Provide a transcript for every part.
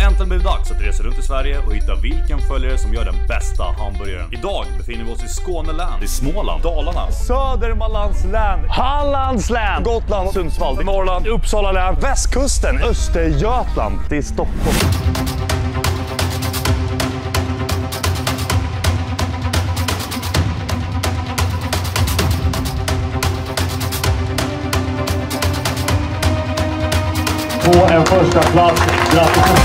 äntligen blivit dags att resa runt i Sverige och hitta vilken följare som gör den bästa hamburgaren. Idag befinner vi oss i Skånelän, i Småland, Dalarna, Södermanlands län, Hallands län, Gotland, Sundsvall, Norrland, Uppsala län, Västkusten, Östergötland, det är Stockholm. På en första plats. Grattis.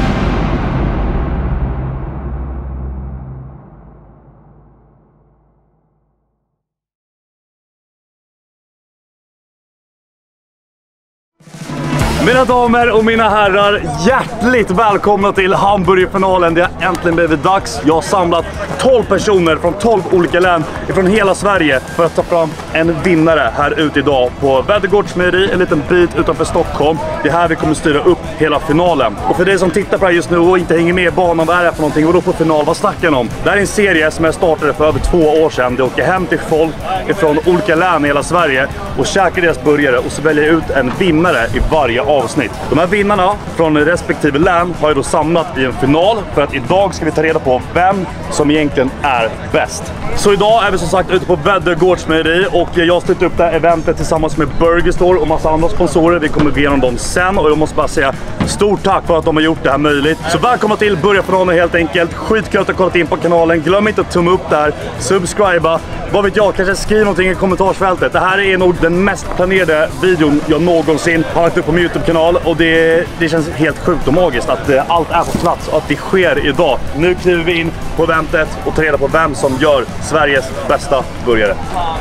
Mina damer och mina herrar, hjärtligt välkomna till hamburgerfinalen. Det har äntligen blivit dags. Jag har samlat 12 personer från 12 olika län från hela Sverige för att ta fram en vinnare här ute idag på Vädergårdsmejeri, en liten bit utanför Stockholm. Det är här vi kommer styra upp hela finalen. Och för dig som tittar på det här just nu och inte hänger med i banan, vad är det för någonting? Och då på final, vad snackar jag om? Det här är en serie som jag startade för över 2 år sedan. Det åker hem till folk från olika län i hela Sverige och käkar deras burgare och så väljer jag ut en vinnare i varje avsnitt. De här vinnarna från respektive län har jag då samlat i en final för att idag ska vi ta reda på vem som egentligen är bäst. Så idag är vi som sagt ute på Vädergårdsmejeri och jag har styrt upp det här eventet tillsammans med Burger Store och massa andra sponsorer. Vi kommer gå igenom dem sen och jag måste bara säga stort tack för att de har gjort det här möjligt. Så välkomna till Burgarfinalen helt enkelt. Skitkul att ha kollat in på kanalen. Glöm inte att tumma upp där, subscriba. Vad vet jag, kanske skriv någonting i kommentarsfältet. Det här är nog den mest planerade videon jag någonsin har lagt upp på min YouTube-kanal. Och det känns helt sjukt och magiskt att allt är på plats och att det sker idag. Nu kliver vi in på eventet och tar reda på vem som gör Sveriges bästa burgare.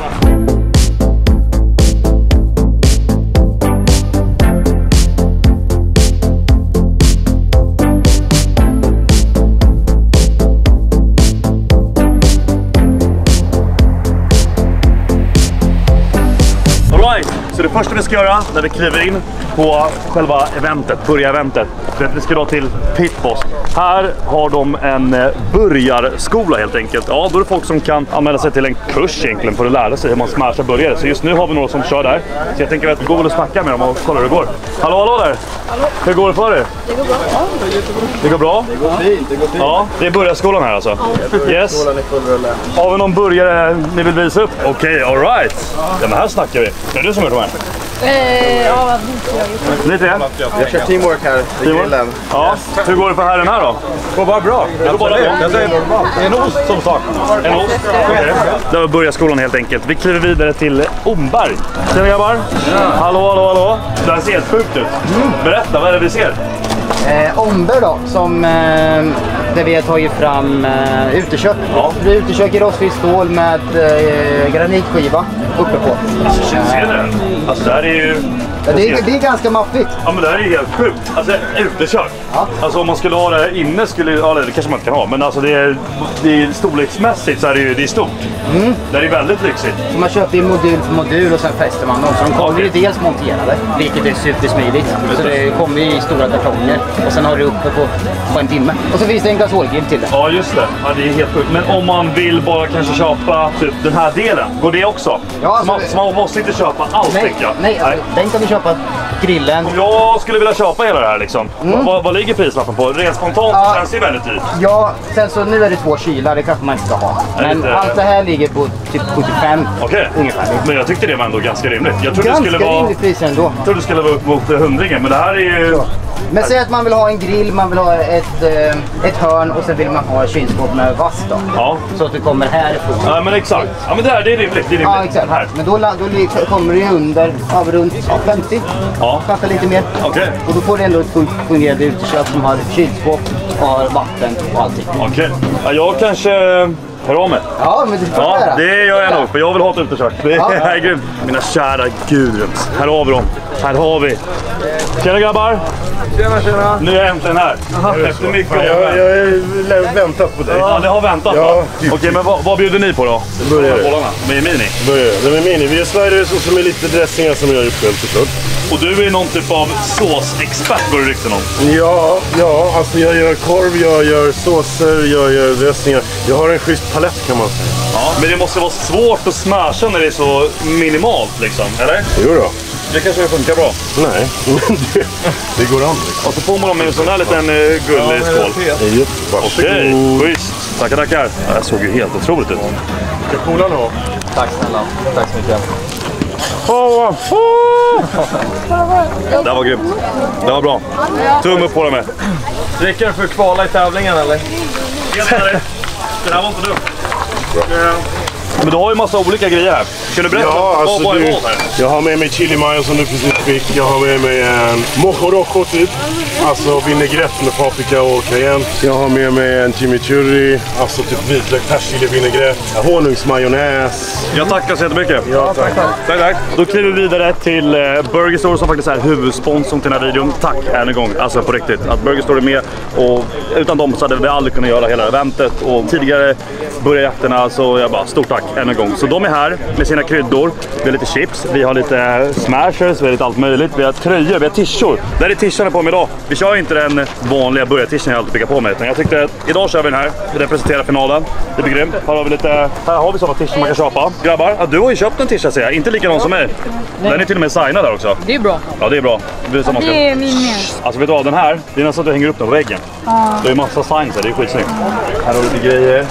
Så det första vi ska göra när vi kliver in på själva eventet, burgareventet, är att vi ska då till Pitboss. Här har de en burgarskola helt enkelt. Ja, då är det folk som kan använda sig till en kurs egentligen för att lära sig hur man smashar burgare. Så just nu har vi några som kör där. Så jag tänker att vi går och snacka med dem och kollar hur det går. Hallå där! Hallå. Hur går det för er? Det går bra. Ja, det går bra? Det går fint, det går fint. Ja, det är burgarskolan här alltså? Ja, yes. är full rulle. Har vi någon burgare ni vill visa upp? Okej, all right. Ja, men här snackar vi. Är det som är de här? Ja, lite. Jag kör teamwork här i grillen. Ja. Yes. Hur går det för herren här då? Det går bara bra. Det går bara bra. Det är normalt. Det är en ost som sak. En ost? Okay. Det var burgarskolan helt enkelt. Vi kliver vidare till Omberg. Tjena grabbar. Ja. Hallå. Det här ser helt sjukt ut. Berätta, vad är det vi ser? Omberg då, som där vi har tagit fram utekök. Ja. Det är utekök i rostfritt stål med granitskiva uppe på. Ser du? Alltså det här är ju... Ja, det är ganska maffigt. Ja, men det här är helt sjukt. Alltså utekök. Ja. Alltså om man skulle ha det här inne skulle... Ja, det kanske man inte kan ha. Men alltså det är storleksmässigt så är det är stort. Det är väldigt lyxigt. Så man köper modul för modul och sen fäster man dem. Så de kommer ju dels monterade, vilket är supersmidigt. Så det kommer i stora kartonger. Och sen har du uppe på en timme. Och så finns det en gasolgrill till det. Ja, just det. Ja, det är helt sjukt. Men om man vill bara kanske köpa typ den här delen, går det också? Ja, alltså, så man måste inte köpa allt, tycker jag. Nej, alltså, den kan du köpa grillen. Om jag skulle vilja köpa hela det här liksom. Vad ligger prislappen på? Rent spontant känns det väldigt dyrt. Ja, sen så nu är det 2 kylar, det kanske man inte ska ha. Men allt det här ligger på typ 75 ungefär. Men jag tyckte det var ändå ganska rimligt. Jag trodde ganska det skulle vara rimligt pris ändå. Jag trodde det skulle vara upp mot 100, men det här är ju... Ja. Men säg att man vill ha en grill, man vill ha ett hörn och sen vill man ha kylskåp med vass då. Ja. Så att det kommer härifrån. Ja, men exakt. Ja, men det här, det är rimligt. Ja, exakt. Här. Men då kommer det under runt 50. Ja. Kanske lite mer. Okej. Och då får du ändå ett fullt fungerande utekök som har kylskåp och har vatten och allting. Okej. Ja, jag kanske... Hör av mig. Ja, men det gör jag nog, för jag vill ha ett utekök. Det är grymt. Mina kära gudrums. Här har vi dem. Här har vi. Tjena grabbar. Tjena. Nu är jag äntligen här. Efter mycket jag har väntat på dig. Ja, det har väntat. Ja. Okej, men vad bjuder ni på då? Burgare. Med mini? Burgare. Med mini. Vi är Sverige som är lite dressingar som jag har gjort själv såklart. Och du är någon typ av såsexpert, går det rykten om? Ja, alltså jag gör korv, jag gör såser, jag gör dressningar. Jag har en schysst palett kan man säga. Ja, men det måste vara svårt att smasha när det är så minimalt liksom, eller? Jo då. Det kanske funkar bra. Nej, det går an. Och så får man dem med en sån här liten gullig skål. Okej, schysst. Tackar, tackar. Det här såg ju helt otroligt ut. Det är coola nu. Tack snälla. Tack så mycket. Det var grymt. Det var bra. Tumme upp på det med. Räcker det för att kvala i tävlingen eller? Det här var inte dumt. Men du har ju massa olika grejer här. Kan du berätta vad är vad här? Jag har med mig chili mayo som du precis fick. Jag har med mig en mojo rojo typ. Alltså vinägrett med paprika och cayenne. Jag har med mig en chimichurri. Alltså typ vitlök, persilja, vinägrett. Honungsmajonnäs. Jag tackar så jättemycket. Ja, tack. Tack. Då kliver vi vidare till Burger Store som faktiskt är huvudsponsorn till den här videon. Tack än en gång, alltså på riktigt. Att Burger Store är med och utan dem så hade vi aldrig kunnat göra hela eventet. Och tidigare börjarjakterna så jag bara stort tack än en gång. Så de är här med sina kryddor. Vi har lite chips, vi har lite smashers, vi har lite allt möjligt. Vi har tröjor, vi har t-shirt. Där är t-shirten på mig idag. Vi kör inte den vanliga burgar-t-shirten jag alltid pickar på mig. Jag tyckte att idag kör vi den här. Vi representerar finalen. Det blir grymt. Här har vi sådana t-shirts man kan köpa. Grabbar, ja, du har ju köpt en t-shirt säger jag. Inte likadan som mig. Den är till och med signad där också. Det är bra. Ja, det är bra. Det är min med. Alltså vet du vad, den här, det är nästan att du hänger upp den på väggen. Det är massa signs här, det är skitsnyggt. Här har vi lite grejer.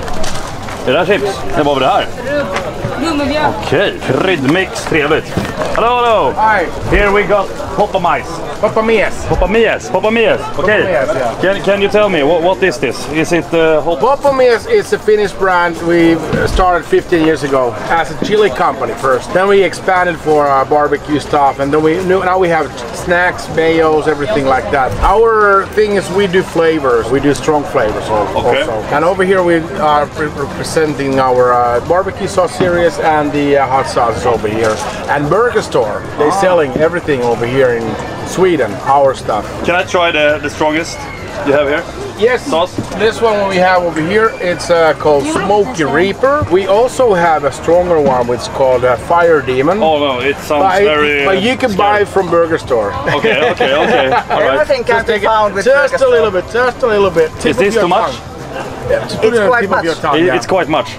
Är det här chips? Det var väl det här? Gummibjörn. Okej, kryddmix, trevligt. Hello. Hi. Here we got Poppamies. Poppamies. Okay. Yeah. Can you tell me what is this? Is it hot? Poppamies is a Finnish brand we started 15 years ago as a chili company first. Then we expanded for barbecue stuff, and then now we have snacks, mayos, everything like that. Our thing is we do flavors. We do strong flavors also. And over here we are representing our barbecue sauce series and the hot sauces over here. And Burger Store, they're selling everything over here in Sweden, our stuff. Can I try the strongest you have here? Yes, Sauce? this one we have over here, it's called Smoky Reaper. We also have a stronger one which is called Fire Demon. Oh no, it sounds very... But you can buy it from Burger Store. Okay. All right. Everything can be found with Burger Just a little bit. Is this too much? Yeah, It's quite much. It's quite much.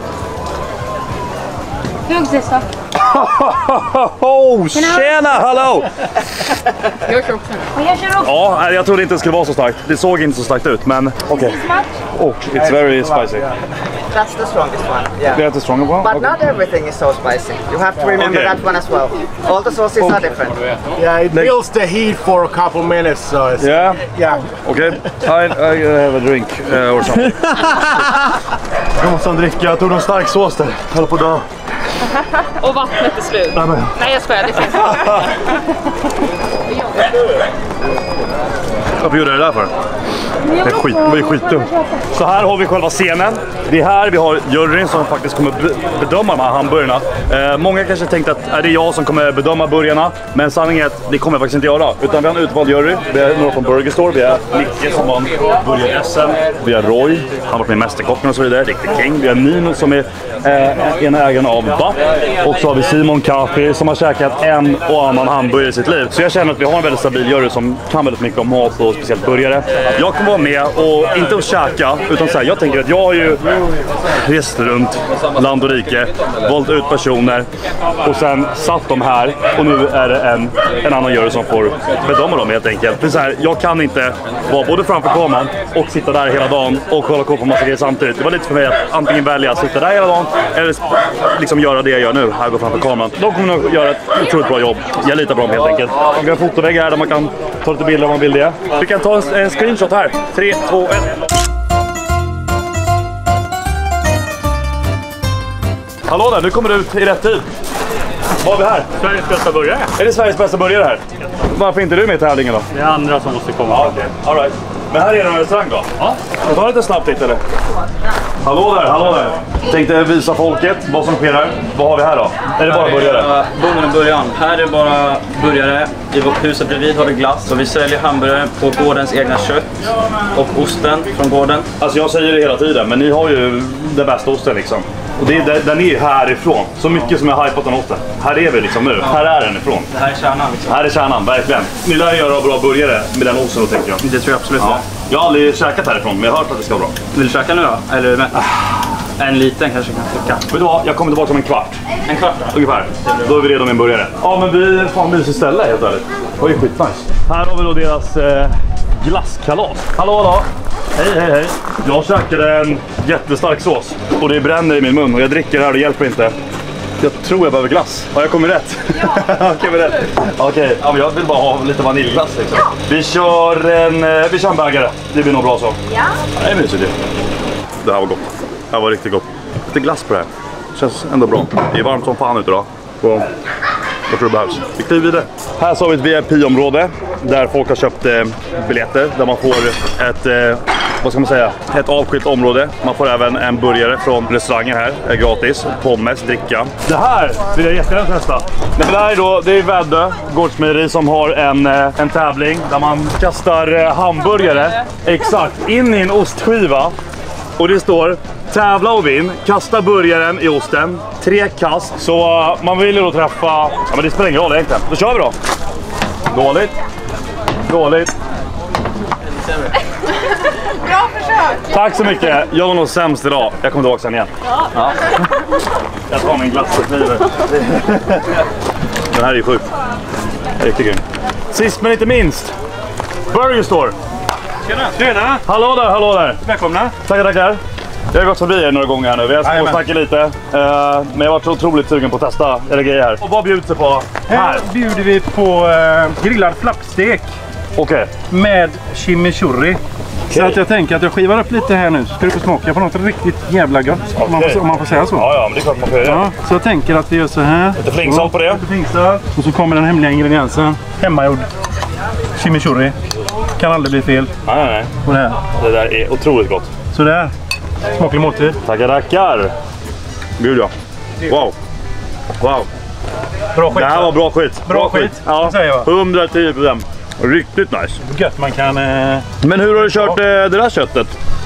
Testa. Oh, tjena, hallå! Jag kör också. Jag kör också. Ja, jag trodde inte det skulle vara så starkt. Det såg inte så starkt ut, men okej. Oh, it's very spicy. That's the strongest one. Yeah. That's the stronger one? But not everything is so spicy. You have to remember that one as well. All the sauces are different. Yeah, it builds the heat for a couple minutes. So it's, Yeah. Okay. I have a drink or something. Jag måste dricka. Jag tog någon stark sås där. Jag håller på att dö. Och vattnet är slut. Nej, jag skojar. Det finns. Varför gjorde jag det där för? Det är skitdumt. Så här har vi själva scenen. Det är här vi har juryn som faktiskt kommer bedöma de här hamburgarna. Många kanske tänkte att det är jag som kommer bedöma burgarna. Men sanningen är att det kommer jag faktiskt inte göra. Utan vi har en utvald jury. Vi har några från Burger Store. Vi har Micke som vann burgar-SM. Vi har Roy. Han har varit med i Mästerkocken och så vidare. Riktigt king. Vi har Nino som är en ägare av BAP. Och så har vi Simon Kaffi som har käkat en och annan hamburgare i sitt liv. Så jag känner att vi har en väldigt stabil jury som kan väldigt mycket om mat och speciellt burgare. Jag kommer vara med och inte att käka utan så här, jag tänker att jag har ju rest runt land och rike, valt ut personer och sen satt dem här och nu är det en annan jury som får bedöma dem helt enkelt. För så här, jag kan inte vara både framför kameran och sitta där hela dagen och kolla på massa grejer samtidigt. Det var lite för mig att antingen välja att sitta där hela dagen eller liksom göra det jag gör nu, här gå framför kameran. De kommer nog göra ett otroligt bra jobb. Jag litar på dem helt enkelt. Vi har en fotovägg här där man kan ta lite bilder om man vill det. Vi kan ta en screenshot här. 3, 2, 1. Hallå där, nu kommer du ut i rätt tid. Vad har vi här? Sveriges bästa burgare. Är det Sveriges bästa burgare här? Varför inte du med i tävlingen då? Det är andra som måste komma. Ja, okej. All right. Men här är det en restaurang då? Ja. Jag tar lite snabbt hit eller? Hallå där. Tänkte visa folket vad som sker här. Vad har vi här då? Är det bara burgare? Bonden och början. Här är bara burgare. I huset bredvid har vi glass. Och vi säljer hamburgare på gårdens egna kött. Och osten från gården. Alltså jag säger det hela tiden, men ni har ju den bästa osten liksom. Och det är den är härifrån. Så mycket som jag har hypat den osten. Här är vi liksom nu. Här är den ifrån. Det här är kärnan liksom. Här är kärnan, verkligen. Ni lär göra bra burgare med den osten då tänker jag. Det tror jag absolut. Ja. Jag har aldrig käkat härifrån, men jag har hört att det ska vara bra. Vill du käka nu då? Eller är du med? En liten kanske kan funka. Vet du vad? Jag kommer tillbaka om en kvart. En kvart då? Ungefär. Då är vi redo med en burgare. Ja, men vi är fan mysigt ställe helt ärligt. Det var ju skitnice. Här har vi då deras glasskalas. Hallå då! Hej. Jag käkade en jättestark sås. Och det bränner i min mun och jag dricker det här och det hjälper inte. Jag tror jag behöver glass. Ja, jag kommer rätt. Ja. Okej. Ja, men jag vill bara ha lite vaniljglass liksom. Ja. Vi kör en bägare. Det blir nog bra så. Ja. Det är mysigt. Det här var gott. Det här var riktigt gott. Lite glass på det här. Känns ändå bra. Det är varmt som fan ute då. Och jag tror det behövs. Vi kliver vidare. Här så har vi ett VIP-område där folk har köpt biljetter. Där man får ett avskilt område. Man får även en burgare från restaurangen här. Gratis. Pommes, dricka. Det här vill jag jättegärna testa. Det här är då, det är Väddö gårdsmejeri som har en tävling där man kastar hamburgare exakt in i en ostskiva. Och det står tävla och vinn, kasta burgaren i osten, 3 kast. Så man vill ju då träffa, ja men det spelar ingen roll egentligen. Då kör vi då. Dåligt. Bra försök! Tack så mycket, jag var nog sämst idag. Jag kommer tillbaka sen igen. Ja. Jag tar min glass och kniver. Den här är ju sjukt. Riktigt grym. Sist men inte minst, Burger Store. Tjena! Hallå där! Välkomna! Tackar. Jag har gått förbi er några gånger här nu. Vi har småsnackat lite. Men jag har varit så otroligt sugen på att testa era grejer här. Och vad bjuds det på här? Här bjuder vi på grillad flappstek. Okej. Med chimichurri. Så att jag tänker att jag skivar upp lite här nu. Så ska du få smaka på något riktigt jävla gott. Om man får säga så. Ja, men det är klart man får göra. Ja, så jag tänker att vi gör så här. Lite flingsalt på det. Lite flingsalt. Och så kommer den hemliga ingrediensen. Hemmagjord chimichurri. Kan aldrig bli fel. Nej. Och det här. Det där är otroligt gott. Så där. Smaklig måltid. Tackar. Gud ja. Wow. Bra skit. Det här var bra skit. Bra skit. Ja, säger jag. 110%. Riktigt nice. Gött man kan... Men hur har du kört det där köttet?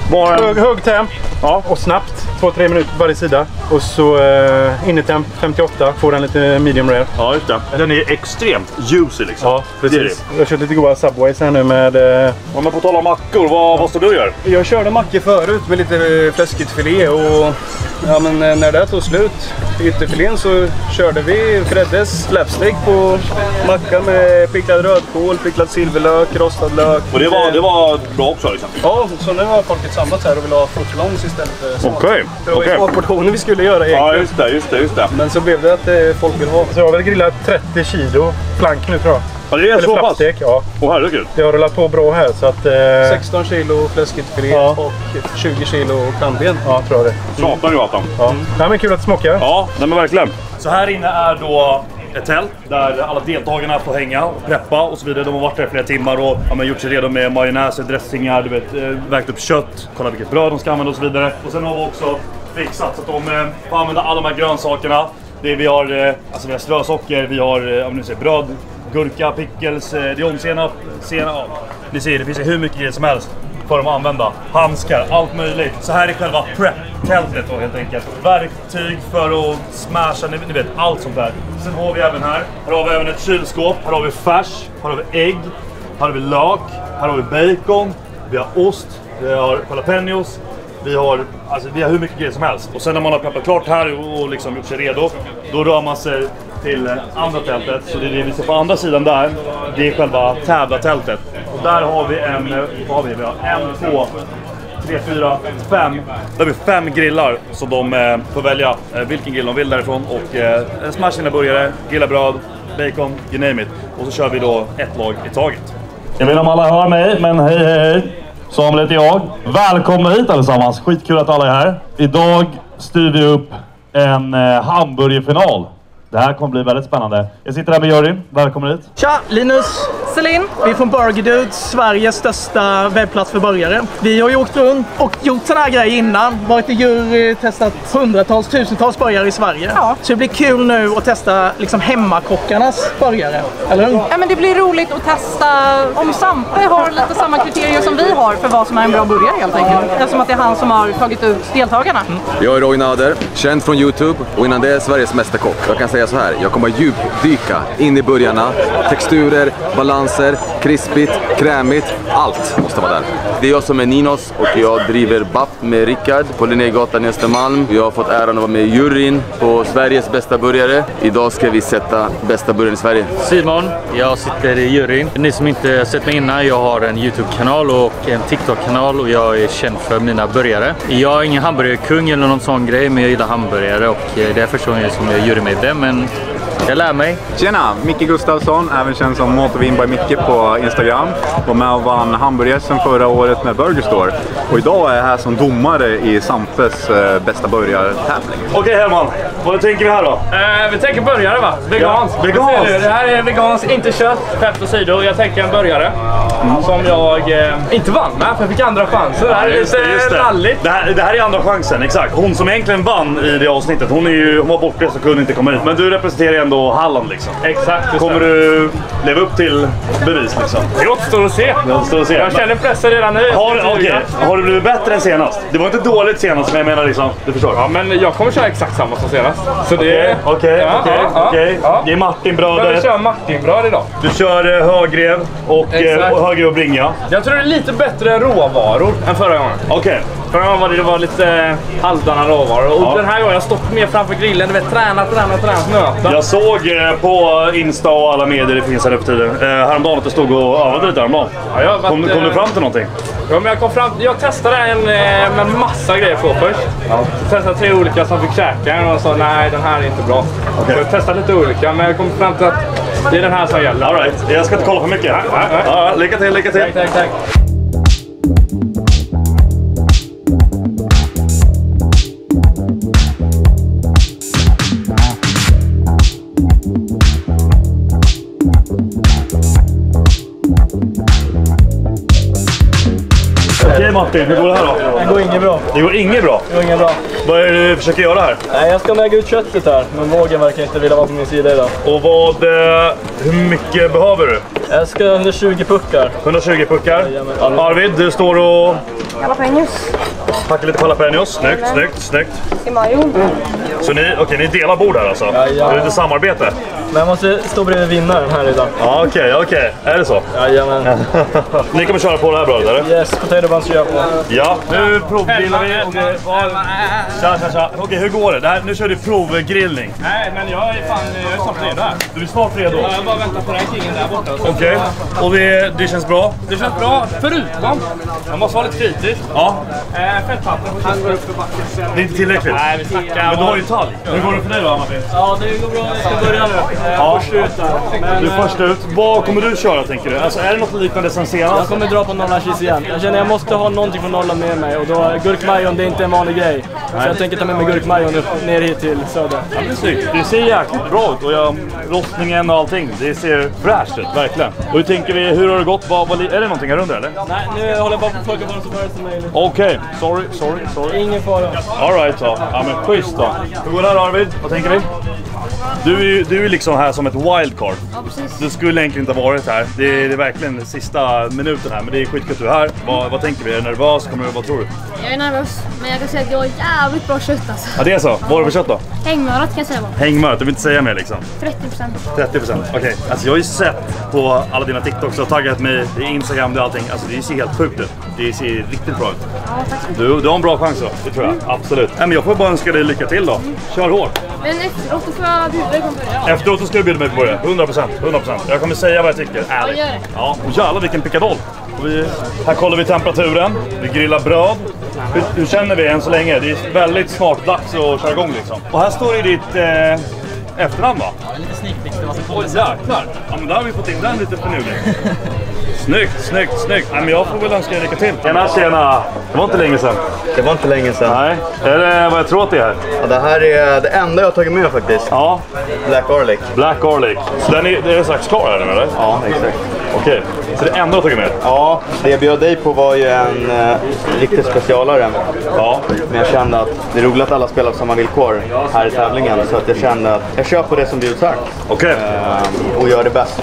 Hög temp. Ja. Och snabbt. 2-3 minuter på varje sida. Och så innetemp 58. Får den lite medium rare. Ja, just det. Den är extremt juicy liksom. Ja, precis. Jag har kört lite goda Subways här nu med... Om man får tala om mackor, vad står du och gör? Jag körde mackor förut med lite fläskigt filé och ja, men när det tog slut i ytterfilén så körde vi Freddes slapstick på macka med picklad rödkål, picklad silverlök, rostad lök. Och det var bra också liksom? Ja, så nu har folket samlats här och vill ha footlongs istället för smak. Okej. Det var ju smakportioner vi skulle göra egentligen. Ja, just det. Men så blev det att folk vill ha. Så jag har väl grillat 30 kilo plank nu tror jag. Ja, det är så pass? Ja. Åh herregud. Det har rullat på bra här så att... 16 kilo fläskigt filé och 20 kilo kamben. Ja, tror jag det. Satan ju Adam. Ja. Ja, men kul att smaka. Ja, men verkligen. Så här inne är då ett tält där alla deltagarna får hänga och preppa och så vidare. De har varit där i flera timmar och gjort sig redo med majonnäser, dressingar, du vet, vägt upp kött, kolla vilket bröd de ska använda och så vidare. Och sen har vi också fixat så att de får använda alla de här grönsakerna. Vi har strösocker, vi har bröd, gurka, pickles, dijonsenap, senap. Ni ser, det finns hur mycket grejer som helst för dem att använda. Handskar, allt möjligt. Så här är själva prep-tältet då helt enkelt. Verktyg för att smasha, ni vet, allt sånt där. Sen har vi även här har vi även ett kylskåp. Här har vi färs, här har vi ägg, här har vi lök, här har vi bacon, vi har ost, vi har jalapenos. Vi har hur mycket grejer som helst. Och sen när man har preppat klart här och liksom gjort sig redo, då rör man sig till andra tältet. Så det är det vi ser på andra sidan där. Det är själva tävlartältet. Och där har vi vi har 1, 2, 3, 4, 5. Där har vi 5 grillar så de får välja vilken grill de vill därifrån. Och smash sina burgare, grilla bröd, bacon, you name it. Och så kör vi då ett lag i taget. Jag vet inte om alla hör mig, men hej. Samuel heter jag. Välkomna hit allesammans. Skitkul att alla är här. Idag styr vi upp en hamburgerfinal. Det här kommer bli väldigt spännande. Jag sitter här med Jörgen. Välkommen hit. Tja, Linus. Celine. Vi är från Burger Dudes, Sveriges största webbplats för burgare. Vi har ju åkt runt och gjort sådana här grejer innan. Varit i jury, testat hundratals, tusentals burgare i Sverige. Ja. Så det blir kul nu att testa liksom hemmakockarnas burgare. Eller hur? Ja, men det blir roligt att testa om Sampe har lite samma kriterier som vi har för vad som är en bra burgare helt enkelt. Eftersom att det är han som har tagit ut deltagarna. Jag är Roy Nader, känd från YouTube och innan det är Sveriges mästerkock. Jag kan säga säga så här. Jag kommer djupdyka in i burgarna. Texturer, balanser, krispigt, krämigt. Allt måste vara där. Det är jag som är Ninos och jag driver BAP med Rickard på Linnégatan i Östermalm. Jag har fått äran att vara med i juryn på Sveriges bästa burgare. Idag ska vi sätta bästa burgaren i Sverige. Simon, jag sitter i juryn. Ni som inte sett mig innan, jag har en YouTube-kanal och en TikTok-kanal och jag är känd för mina burgare. Jag är ingen hamburgerkung eller någon sån grej, men jag gillar hamburgare och det är första gången som jag jurymedlem, men jag lär mig. Tjena, Micke Gustafsson, även känd som Motorvin by Micke på Instagram. Var med och vann hamburgersen förra året med Burger Store. Och idag är jag här som domare i Sampes bästa burgartävling. Okej Herman, vad tänker vi här då? Vi tänker burgare va? Vegans. Ja, vegans. Det här är vegans, inte kött, skämt åsido. Jag tänker en burgare som jag inte vann med, för jag fick andra chanser. Det här är lite ralligt. Det här är andra chansen, exakt. Hon som egentligen vann i det avsnittet, hon var borta så kunde inte komma ut. Men du representerar ändå Halland liksom. Exakt. Kommer du leva upp till bevis liksom? Det återstår att se. Jag känner pressen redan nu. Har du blivit bättre än senast? Det var inte dåligt senast, men jag menar liksom, du förstår. Ja, men jag kommer köra exakt samma som senast. Så det Okej. Det är Martinbrödet. Jag kör Martinbröd idag. Du kör högrev och högrev och bringa. Jag tror det är lite bättre råvaror än förra gången. Okej. Förra gången var det lite halvdana råvaror. Och den här gången har jag stått mer framför grillen. Du vet, tränat, nöta. Jag såg på Insta och alla medier det finns här för tiden. Häromdagen att du stod och övade lite häromdagen. Ja, kom du fram till någonting? Ja, men jag testade en med massa grejer på först. Ja. Jag testade 3 olika som fick käka och sa nej, den här är inte bra. Okay. Jag testade lite olika, men jag kom fram till att det är den här som gäller. All right. Jag ska inte kolla för mycket. Nej. Ja, lycka till. Tack. Okej Martin, hur går det här då? Det går inget bra. Det går inget bra? Det går inget bra. Vad är det du försöker göra här? Nej, jag ska väga ut köttet här, men vågen verkar inte vilja vara på min sida idag. Och hur mycket behöver du? Jag ska 120 puckar. 120 puckar? Arvid, du står och... Jalapenos. Packar lite jalapenos. Snyggt. I majo. Så ni delar bord här alltså? Ja. Det är lite samarbete? Men jag måste stå bredvid vinnaren här idag. Ja, okej. Är det så? Jajamän. Ni kommer köra på det här brödet, eller? Yes, potato buns kör på. Ja, nu provgrillar vi. Tja. Okej, hur går det? Nu kör du provgrillning. Nej, men jag är snart redo här. Du är snart redo? Ja, jag bara väntar på den kingen där borta. Okej. Och det känns bra? Det känns bra, förutom. Jag måste vara lite kritisk. Ja. Fettpappen. Han går upp för backen sen. Det är inte tillräckligt? Nej, vi snackar. Men du har ju talg. Hur går det för dig då, Martin? Ja, det går bra. Jag ska börja nu. Först ut där. Du är först ut. Vad kommer du köra, tänker du? Alltså, är det något liknande sen senast? Jag kommer dra på Norrland cheese igen. Jag känner att jag måste ha någonting från Norrland med mig. Och då gurkmajon, det är inte en vanlig grej. Så jag tänker ta med mig gurkmajon upp ner hit till söder. Ja, det är snyggt. Det ser jäkligt bra ut. Och rostningen och allting. Det ser fräscht ut, verkligen. Och hur tänker vi, hur har det gått? Är det någonting här under, eller? Nej, nu håller jag bara på att plocka bara så börjar som möjligt. Okej. Sorry. Ingen fara. All right då. Ja, men schysst då. Hur går det här, Arvid? Vad tänker vi? Du är liksom här som ett wildcard. Ja, precis. Du skulle egentligen inte ha varit här. Det är verkligen den sista minuten här. Men det är skitkul att du är här. Vad tänker vi? Är du nervös? Vad tror du? Jag är nervös, men jag kan säga att jag har jävligt bra kött alltså. Ja, det är så. Vad har du för kött då? Hängmörat kan jag säga. Hängmörat, du vill inte säga mer liksom? 30%. 30%, okej. Alltså jag har ju sett på alla dina TikToks och taggat mig i Instagram och allting. Alltså det ser helt sjukt ut. Det ser riktigt bra ut. Ja, tack så Du mycket. har en bra chans då, det tror jag. Absolut. Men jag får bara önska dig lycka till då. Kör hårt. Men efteråt får jag bjuda dig på en burgare. Efteråt så ska du bjuda mig på burgare. 100%. Jag kommer säga vad jag tycker. Ärligt. gör det. Ja, och jävlar vilken pickadoll. Här kollar vi temperaturen. Vi grillar bröd. Hur känner vi än så länge? Det är väldigt snart dags att köra igång liksom. Och här står det ditt efternamn va? Ja, lite snickligt. Oj jäklar. Ja men där har vi fått in den lite förnudning. Snyggt. Nej, men jag får väl önska dig lycka till. Tjena. Det var inte länge sedan. Det var inte länge sedan. Nej. Är det vad jag tror att det är? Ja, det här är det enda jag har tagit med faktiskt. Ja. Black garlic. Black garlic. Så det är strax klar här nu eller? Ja, exakt. Okej. Så det enda du har tagit med? Ja, det jag bjöd dig på var ju en riktigt specialare. Ja. Men jag kände att det är roligt att alla spelar på samma villkor här i tävlingen. Så att jag kände att jag kör på det som bjuds här. Okej. och gör det bästa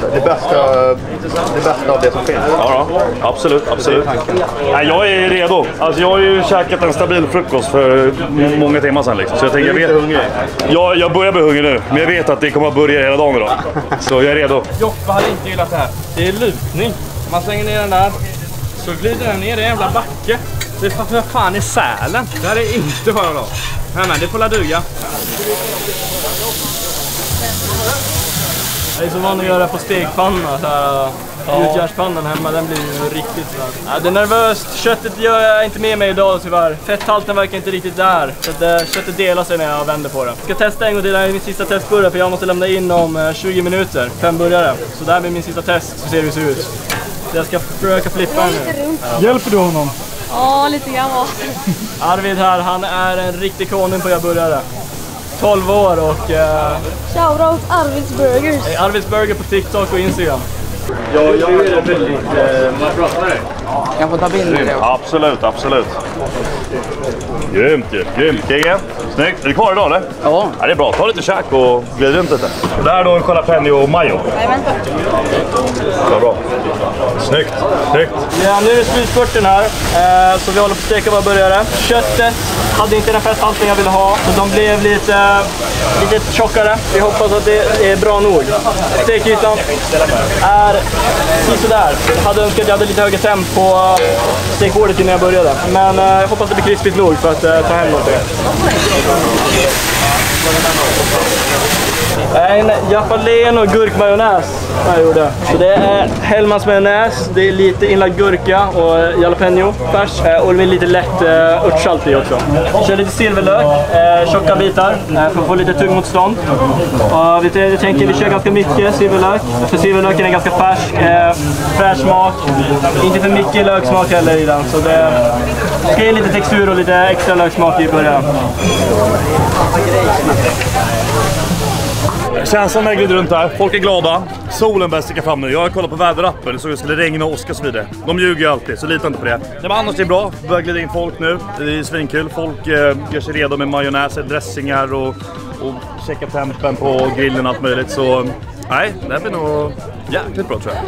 av det som finns. Ja, absolut. Nej, jag är redo. Alltså, jag har ju käkat en stabil frukost för många timmar sedan. Liksom. Så jag tänker, jag börjar bli hungrig nu, men jag vet att det kommer att börja hela dagen idag. Så jag är redo. Joffe hade inte gillat det här. Det är lutning. Man slänger ner den där, så glider den ner i en jävla backe. Det är för fan i sälen. Det här är inte bara bra. Men det får la duga. Det är så vanligt att göra på stegpanna. Gjutjärnspannan hemma, den blir ju riktigt bra. Ja, det är nervöst. Köttet gör jag inte med mig idag tyvärr. Fetthalten verkar inte riktigt där. Så att köttet delar sig när jag vänder på det. Jag ska testa en gång till. Det här är min sista testburgare för jag måste lämna in om 20 minuter. 5 burgare. Så det här blir min sista test, så ser det ut. Så jag ska försöka flippa den nu. Hjälper du honom? Ja, lite grann. Arvid här, han är en riktig konung på burgare. 12 år och... Shoutout Arvids Burgers. Arvids Burger på TikTok och Instagram. Jag är väldigt... man pratar det. Jag får ta bilder. Absolut. Grymt. Kegge, snyggt. Är du kvar idag eller? Ja. Det är bra. Ta lite käk och glid runt lite. Det här är då en jalapeno och mayo. Bra. Snyggt. Ja, nu är det slutspurten här. Så vi håller på att steka våra burgare. Köttet hade inte den fetthalten jag ville ha. Så de blev lite tjockare. Vi hoppas att det är bra nog. Stekytan är sådär. Jag hade önskat att jag hade lite högre temp på stekbordet innan jag började. Men jag hoppas att det blir krispigt nog för att ta hem någonting. En Japalen och gurkmajonnäs jag gjorde. Så det är Hellmans majonnäs, det är lite inlagd gurka och jalapeno färs och det är lite lätt örtsalt i också. Kör lite silverlök, tjocka bitar för att få lite tuggmotstånd. Och jag tänker vi kör ganska mycket silverlök, för silverlöken är ganska fräsch smak. Inte för mycket löksmak heller i den, så det ska ge lite textur och lite extra löksmak i början. Känslan när jag glider runt här. Folk är glada. Solen börjar sticka fram nu. Jag har kollat på väderappen så det skulle regna och åska och så vidare. De ljuger alltid, så lita inte på det. Men annars är det bra. Det börjar glida in folk nu. Det är svinkul. Folk gör sig redo med majonnäser, dressingar och checka tempen på grillen och allt möjligt. Så nej, det här blir nog jäkligt bra tror jag.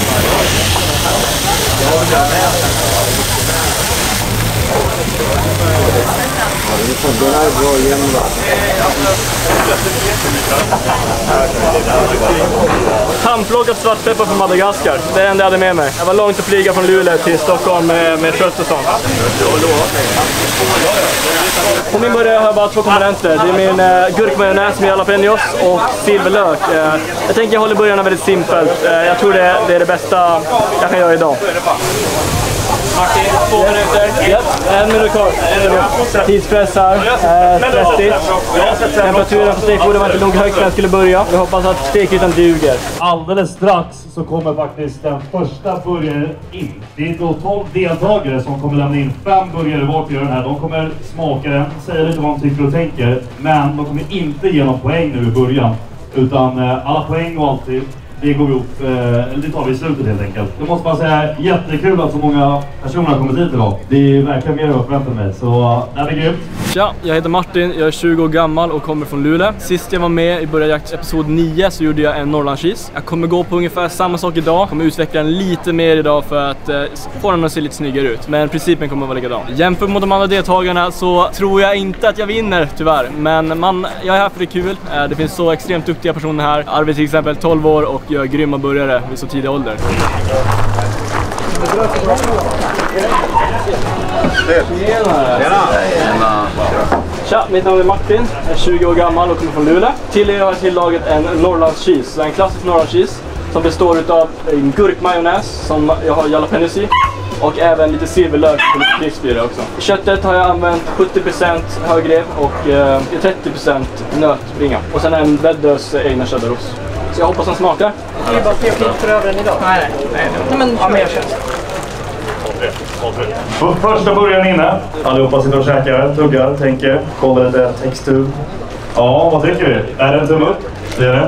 Handplockat svartpeppar från Madagaskar. Det är det enda jag hade med mig. Jag var långt att flyga från Luleå till Stockholm med kött och sånt. På min burgare har jag bara 2 komponenter. Det är min gurkmajonnäs med jalapenos och silverlök. Jag tänker jag håller burgarna väldigt simpelt. Jag tror det är det bästa jag kan göra idag. Martin, 2 minuter. Yep. 1 minut kvar. Tidspress här. Stressigt. Temperaturen på stekbordet var inte nog högt när jag skulle börja. Vi hoppas att stekytan duger. Alldeles strax så kommer faktiskt den första burgaren in. Det är då 12 deltagare som kommer lämna in 5 burgare var för den här. De kommer smaka den, säga lite vad de tycker och tänker. Men de kommer inte ge någon poäng nu i början. Utan alla poäng och alltid. Det går vi upp, det tar vi i slutet helt enkelt. Jag måste bara säga, jättekul att så många personer har kommit hit idag. Det är verkligen mer än jag förväntade mig, så det här är grymt. Tja, jag heter Martin, jag är 20 år gammal och kommer från Luleå. Sist jag var med i Burgarjakt episod 9 så gjorde jag en Norrlandskis. Jag kommer gå på ungefär samma sak idag. Jag kommer utveckla den lite mer idag för att få den att se lite snyggare ut. Men principen kommer att vara likadan. Jämfört mot de andra deltagarna så tror jag inte att jag vinner tyvärr. Men jag är här för det kul. Det finns så extremt duktiga personer här. Arvid till exempel 12 år och gör grymma burgare vid så tidig ålder. Tja, mitt namn är Martin, jag är 20 år gammal och kommer från Luleå. Till er har jag tillagat en Norrlandskis, en klassisk Norrlandskis som består av en gurkmajonnäs som jag har jalapenos i och även lite silverlök och lite krisp i det också. Köttet har jag använt 70% högrev och 30% nötbringa och sen en Väddös egna cheddarost. Så jag hoppas den smakar. Det är bara teotitt för över den idag. Nej. Men ja, mer känns. Första början inne. Allihopa sitter och käkar, tuggar, tänker, kollar lite textur. Ja, vad tycker vi? Är det en tumme upp? Det är det.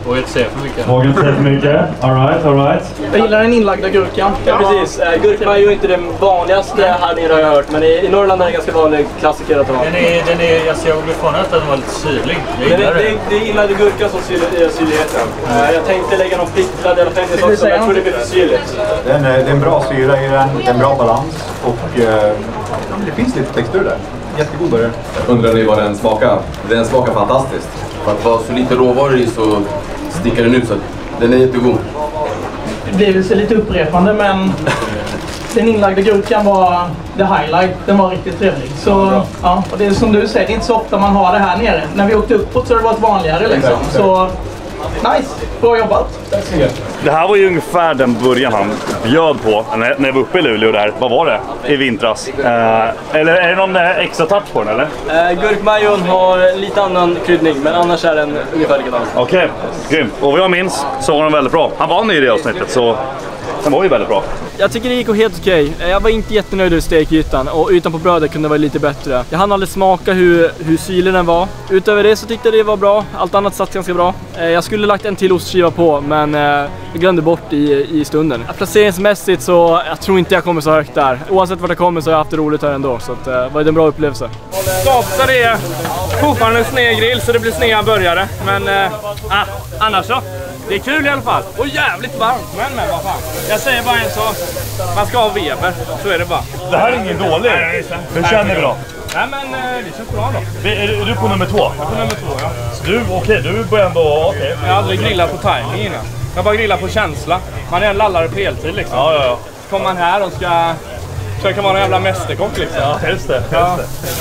Vågar inte säga för mycket. Vågar inte säga för mycket. All right. Jag gillar den inlagda gurkan. Ja, precis. Gurkmajo är inte den vanligaste här nere har jag hört. Men i Norrland är det ganska vanlig klassiker att ha. Den är alltså jag blev förvånad att den var lite syrlig. Det är inlagda gurka som syrligheten. Jag tänkte lägga någon picklad eller tänkte så också, men jag tror det blir för syrligt. Det är en bra syra i den, en bra balans och det finns lite textur där. Jättegod burgare. Undrar ni vad den smakar? Den smakar fantastiskt. För att vara så lite råvaror i så sticker den ut, så den är jättegod. Det blir väl lite upprepande, men den inlagda gurkan var the highlight. Den var riktigt trevlig. Så ja, och det är som du säger, det är inte så ofta man har det här nere. När vi åkte uppåt så har det varit vanligare liksom. Så nice, bra jobbat. Tack så mycket. Det här var ju ungefär den början han bjöd på när jag var uppe i Luleå där. Vad var det? I vintras. Eller är det någon extra touch på den eller? Gurkmajon har lite annan kryddning, men annars är den ungefär likadan. Okej, grymt. Och vad jag minns så var den väldigt bra. Han var ny i det avsnittet så den var ju väldigt bra. Jag tycker det gick helt okej. Jag var inte jättenöjd över stekytan och ytan på brödet kunde vara lite bättre. Jag hann aldrig smaka hur syrlig den var. Utöver det så tyckte jag det var bra. Allt annat satt ganska bra. Jag skulle lagt en till ostskiva på, men jag glömde bort i stunden. Placeringsmässigt så jag tror inte jag kommer så högt där. Oavsett vart jag kommer så har jag haft det roligt här ändå. Så det var en bra upplevelse. Skapta det fortfarande en sned grill så det blir sneda burgare. Men annars så. Det är kul i alla fall. Och jävligt varmt. Men vad fan. Jag säger bara en sak. Man ska ha Weber. Så är det bara. Det här är ingen dålig. Hur känner vi då? Nej men det känns bra då. Är du på nummer 2? Jag är på nummer 2, ja. Så du börjar ändå... Okay. Jag har aldrig grillat på timing innan. Jag bara grillar på känsla. Man är en lallare på heltid liksom. Ja. Så kommer man här och ska försöka vara en jävla mästerkock liksom. Ja, just det. Ja.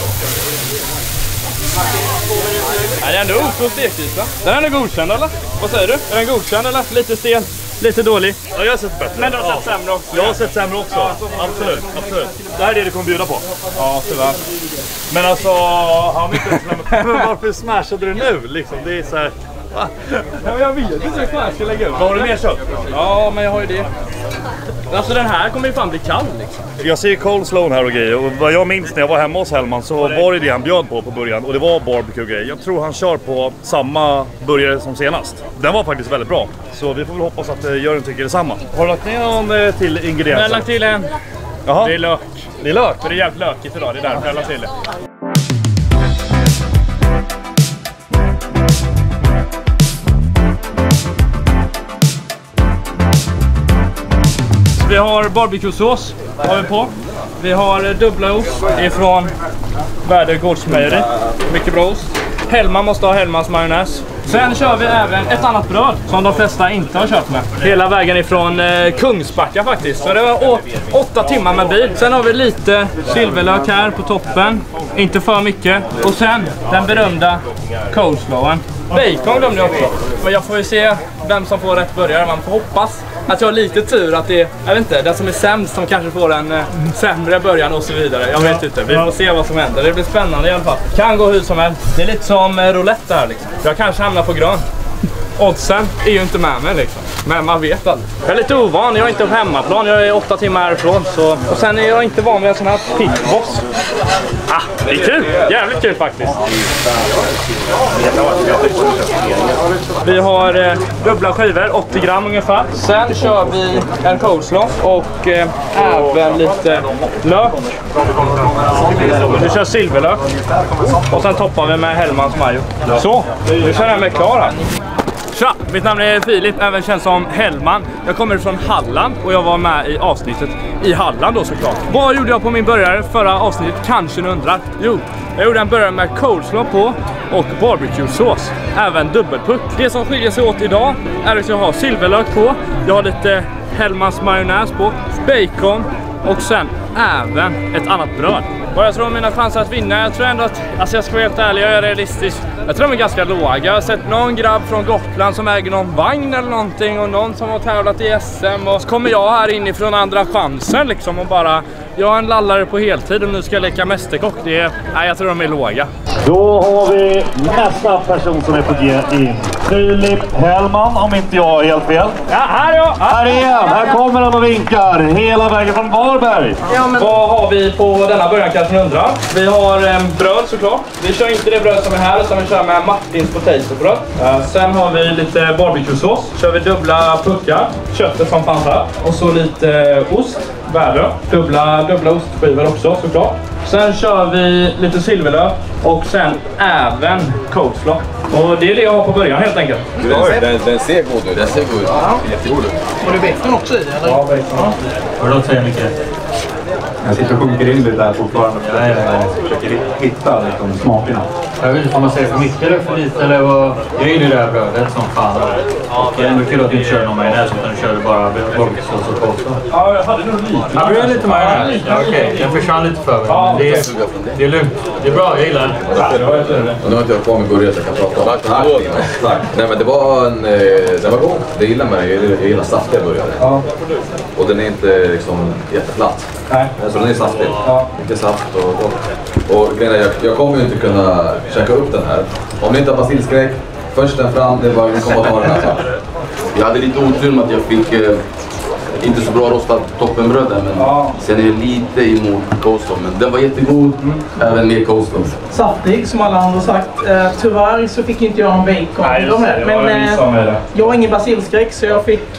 Det är ändå oså stekyta. Den är ändå godkänd eller? Vad säger du? Är den godkänd eller? Lite stel, lite dålig. Ja, jag har sett bättre. Men du har sett sämre också. Jag har sett sämre också. Ja, absolut. Det här är det du kommer bjuda på. Ja, tyvärr. Men alltså, han vill inte ens men varför smashade du nu? Liksom, det är så här... Ja, jag vet inte hur jag ska lägga upp. Vad har du mer kött? Ja, men jag har ju det. Alltså den här kommer ju fan bli kall liksom. Jag ser coleslaw här och grejer, och vad jag minns när jag var hemma hos Hellman så var det han bjöd på början, och det var barbecue-grejer. Jag tror han kör på samma burgare som senast. Den var faktiskt väldigt bra, så vi får väl hoppas att Jörgen tycker detsamma. Har du lagt ner någon till ingredienser? Jag har lagt till en. Jaha. Det är lök. Det är lök? För det är jävligt lökigt idag, det är därför jag lagt till det. Vi har barbecue-sås har vi på. Vi har dubbla ost ifrån Värder Gårdsmejeri. Mycket bra ost. Hellman måste ha Hellmans majonnäs. Sen kör vi även ett annat bröd som de flesta inte har kört med. Hela vägen ifrån Kungsbacka faktiskt. Så det var 8 timmar med bil. Sen har vi lite silverlök här på toppen. Inte för mycket. Och sen den berömda coleslawen. Bacon glömde jag också. Men jag får ju se vem som får rätt burgare. Man får hoppas att jag har lite tur att det är, jag vet inte, den som är sämst som kanske får en sämre början och så vidare. Jag vet inte, vi får se vad som händer. Det blir spännande i alla fall. Kan gå hur som helst. Det är lite som roulette här liksom. Jag kanske hamnar på grön. Oddsen är ju inte med mig liksom. Men man vet aldrig. Jag är lite ovan, jag är inte på hemmaplan. Jag är 8 timmar härifrån. Så. Och sen är jag inte van vid en sån här pickboss. Det är kul, jävligt kul faktiskt. Vi har dubbla skivor, 80 gram ungefär. Sen kör vi en coleslaw och även lite lök. Vi kör silverlök. Och sen toppar vi med Hellmans majo. Så, nu känner jag mig klar här. Tja, mitt namn är Filip, även känd som Hellman. Jag kommer från Halland och jag var med i avsnittet i Halland då såklart. Vad gjorde jag på min burgare förra avsnittet? Kanske ni undrar. Jo, jag gjorde en burgare med coleslaw på och barbecue-sås. Även dubbelpuck. Det som skiljer sig åt idag är att jag har silverlök på. Jag har lite Hellmans majonnäs på, bacon och sen även ett annat bröd. Och jag tror mina chanser att vinna, jag tror ändå att, alltså jag ska vara helt ärlig, jag är realistisk. Jag tror de är ganska låga. Jag har sett någon grabb från Gotland som äger någon vagn eller någonting och någon som har tävlat i SM. Och så kommer jag här inifrån andra chansen liksom och bara Jag är en lallare på heltid och nu ska jag leka mästerkock. Nej, jag tror de är låga. Då har vi nästa person som är på G in. Filip Hellman, om inte jag är helt fel. Ja, här är jag! Här är han! Här kommer han och vinkar hela vägen från Varberg. Ja, men... Vad har vi på denna början kanske ni undrar? Vi har bröd såklart. Vi kör inte det bröd som är här, utan vi kör med Martins potato-bröd. Sen har vi lite barbecue-sås. Kör vi dubbla puckar, köttet som fanns här. Och så lite ost, värre. Dubbla ostskivor också såklart. Sen kör vi lite silverlök och sen även coleslaw. Och det är det jag har på början helt enkelt. Den ser god ut. Den ser god ut. Ja. Jättegod ut. Och du bacon också i, eller? Ja, bacon. Har du säga mycket? Jag sitter och sjunker in lite här fortfarande. Jag försöker hitta liksom, smakerna. Jag vet inte om man säger för mycket eller för lite eller vad... Jag gillar det här brödet som fan. Och det är ändå kul att du inte kör någon majonnäs utan du kör bara barbecue-sås och coleslaw. Ja, jag hade nog lite. Ja, du är lite majonnäs. Ja, okej. Jag försvann lite för mig. Ja, det är lugnt. Det är bra, jag gillar det. Och nu har inte jag kvar med burgare så jag kan prata om tack. Nej men det var den var god. Det gillar mig. Jag gillar saftiga burgare. Ja. Och den är inte liksom jätteplatt. Nej. Så den är saftig. Ja. Inte saft och gott. Och jag kommer ju inte kunna käka upp den här. Om ni inte har basilskräck, först den fram, det var en kommentar här. Jag hade lite otur med att jag fick inte så bra rostat toppenbröd där, men sen är jag lite emot coleslaw. Men den var jättegod, även med coleslaw. Saftig som alla andra sagt. Tyvärr så fick inte jag en bacon. Nej, just det. Men jag har ingen basilskräck så jag fick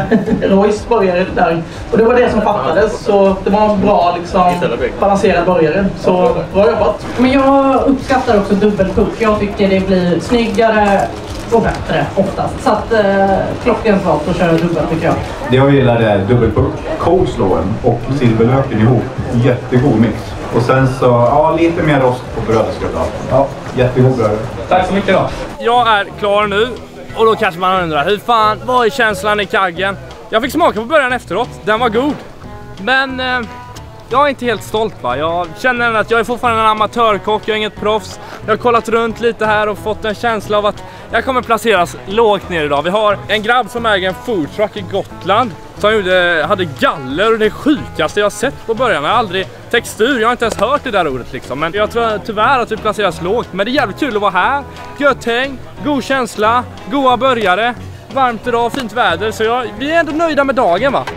Royce burgare där. Och det var det som fattades. Så det var en bra liksom, balanserad burgare. Så bra jobbat. Men jag uppskattar också dubbelpuck. Jag tycker det blir snyggare och bättre oftast. Så att klockan valt att köra dubbel tycker jag. Det jag gillar är dubbelpuck, coleslawen och silverlöken ihop. Jättegod mix. Och sen så, ja, lite mer rost på brödet skulle jag ha. Ja, jättegod bröd. Tack så mycket då. Jag är klar nu och då kanske man undrar, hur fan, vad är känslan i kaggen? Jag fick smaka på början efteråt, den var god. Men jag är inte helt stolt va. Jag känner att jag är fortfarande en amatörkock, jag är inget proffs. Jag har kollat runt lite här och fått en känsla av att jag kommer placeras lågt ner idag. Vi har en grabb som äger en foodtruck i Gotland som hade galler och det sjukaste jag sett på början. Jag har aldrig textur, jag har inte ens hört det där ordet liksom. Men jag tror tyvärr att vi placeras lågt. Men det är jävligt kul att vara här. Gött häng, god känsla, goda burgare, varmt idag, fint väder. Så vi är ändå nöjda med dagen va.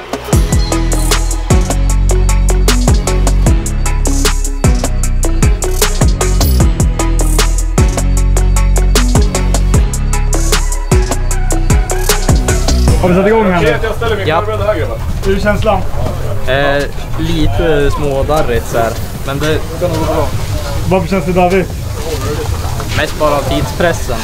Har vi satt igång här? Ja. Hur är känslan? Lite smådarrigt så här. Men det ska nog gå bra. Varför känns det darrigt? Mest bara av tidspressen.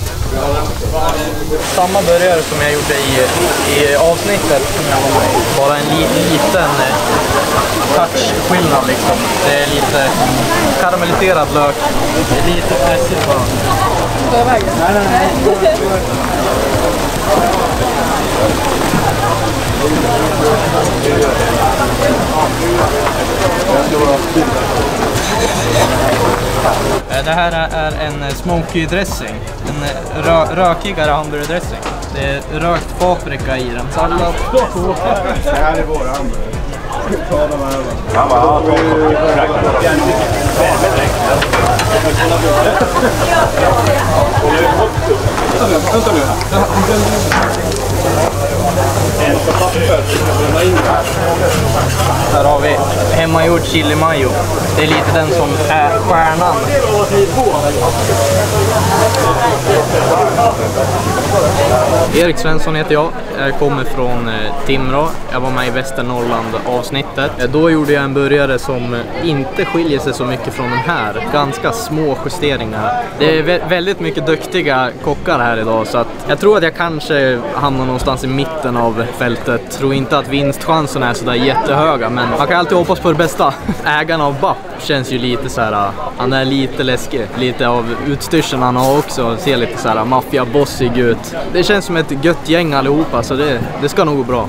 Samma burgare som jag gjorde i avsnittet. Bara en liten touchskillnad liksom. Det är lite karamelliserad lök. Det är lite pressigt bara. Går jag vägen? Nej. Det här är en smoky dressing. En rökigare hamburgerdressing. Det är rökt paprika i den. Sallad. Det här är våra hamburgare. Ta dem här. Vänta nu. Här har vi hemmagjord chili mayo. Det är lite den som är stjärnan. Erik Svensson heter jag. Jag kommer från Timrå. Jag var med i Västernorrland avsnittet. Då gjorde jag en burgare som inte skiljer sig så mycket från den här. Ganska små justeringar. Det är väldigt mycket duktiga kockar här idag så att jag tror att jag kanske hamnar någonstans i mitten av fältet. Tror inte att vinstchanserna är sådär jättehöga men man kan alltid hoppas på det bästa. Ägaren av Bapp känns ju lite så här, han är lite läskig. Lite av utstyrseln han har också, ser lite så här maffia-bossig ut. Det känns som ett gött gäng allihopa så det ska nog gå bra.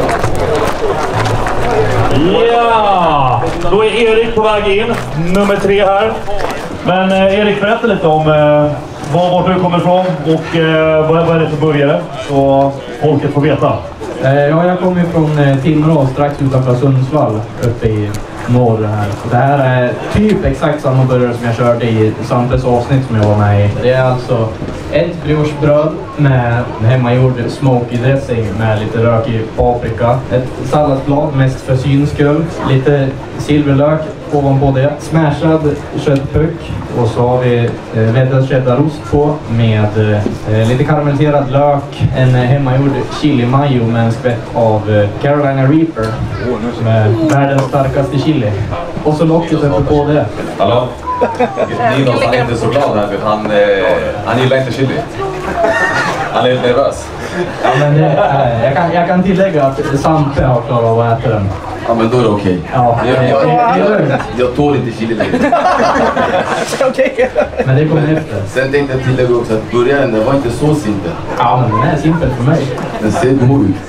Ja, då är Erik på väg in, nummer 3 här. Men Erik, berätta lite om vart du kommer ifrån och vad är det för burgare så folket får veta. Ja, jag kommer från Timrå, strax utanför Sundsvall, uppe i norr här. Det här är typ exakt samma burgare som jag körde i Samples avsnitt som jag var med i. Det är alltså ett briochebröd med hemmagjord smoky dressing med lite rökig paprika. Ett salladsblad mest för syns skull. Lite silverlök ovanpå det. Smashad köttpuck. Och så har vi väddad cheddarost på med lite karamelliserad lök. En hemmagjord chili mayo med en skvätt av Carolina Reaper. Som är världens starkaste chili. Och så locket uppe på det. Hallå? Ninos, han är inte så glad här för han gillar inte chili. Han är lite nervös. Ja, men jag kan tillägga att Sampe har klarat av att äta den. Ja, men då är det okej. Ja, jag tål inte chili längre. Okej. Men det kommer efter. Sen tänkte jag tillägga också att burgaren, den var inte så simpel. Ja, men den är simpel för mig. Den ser god ut.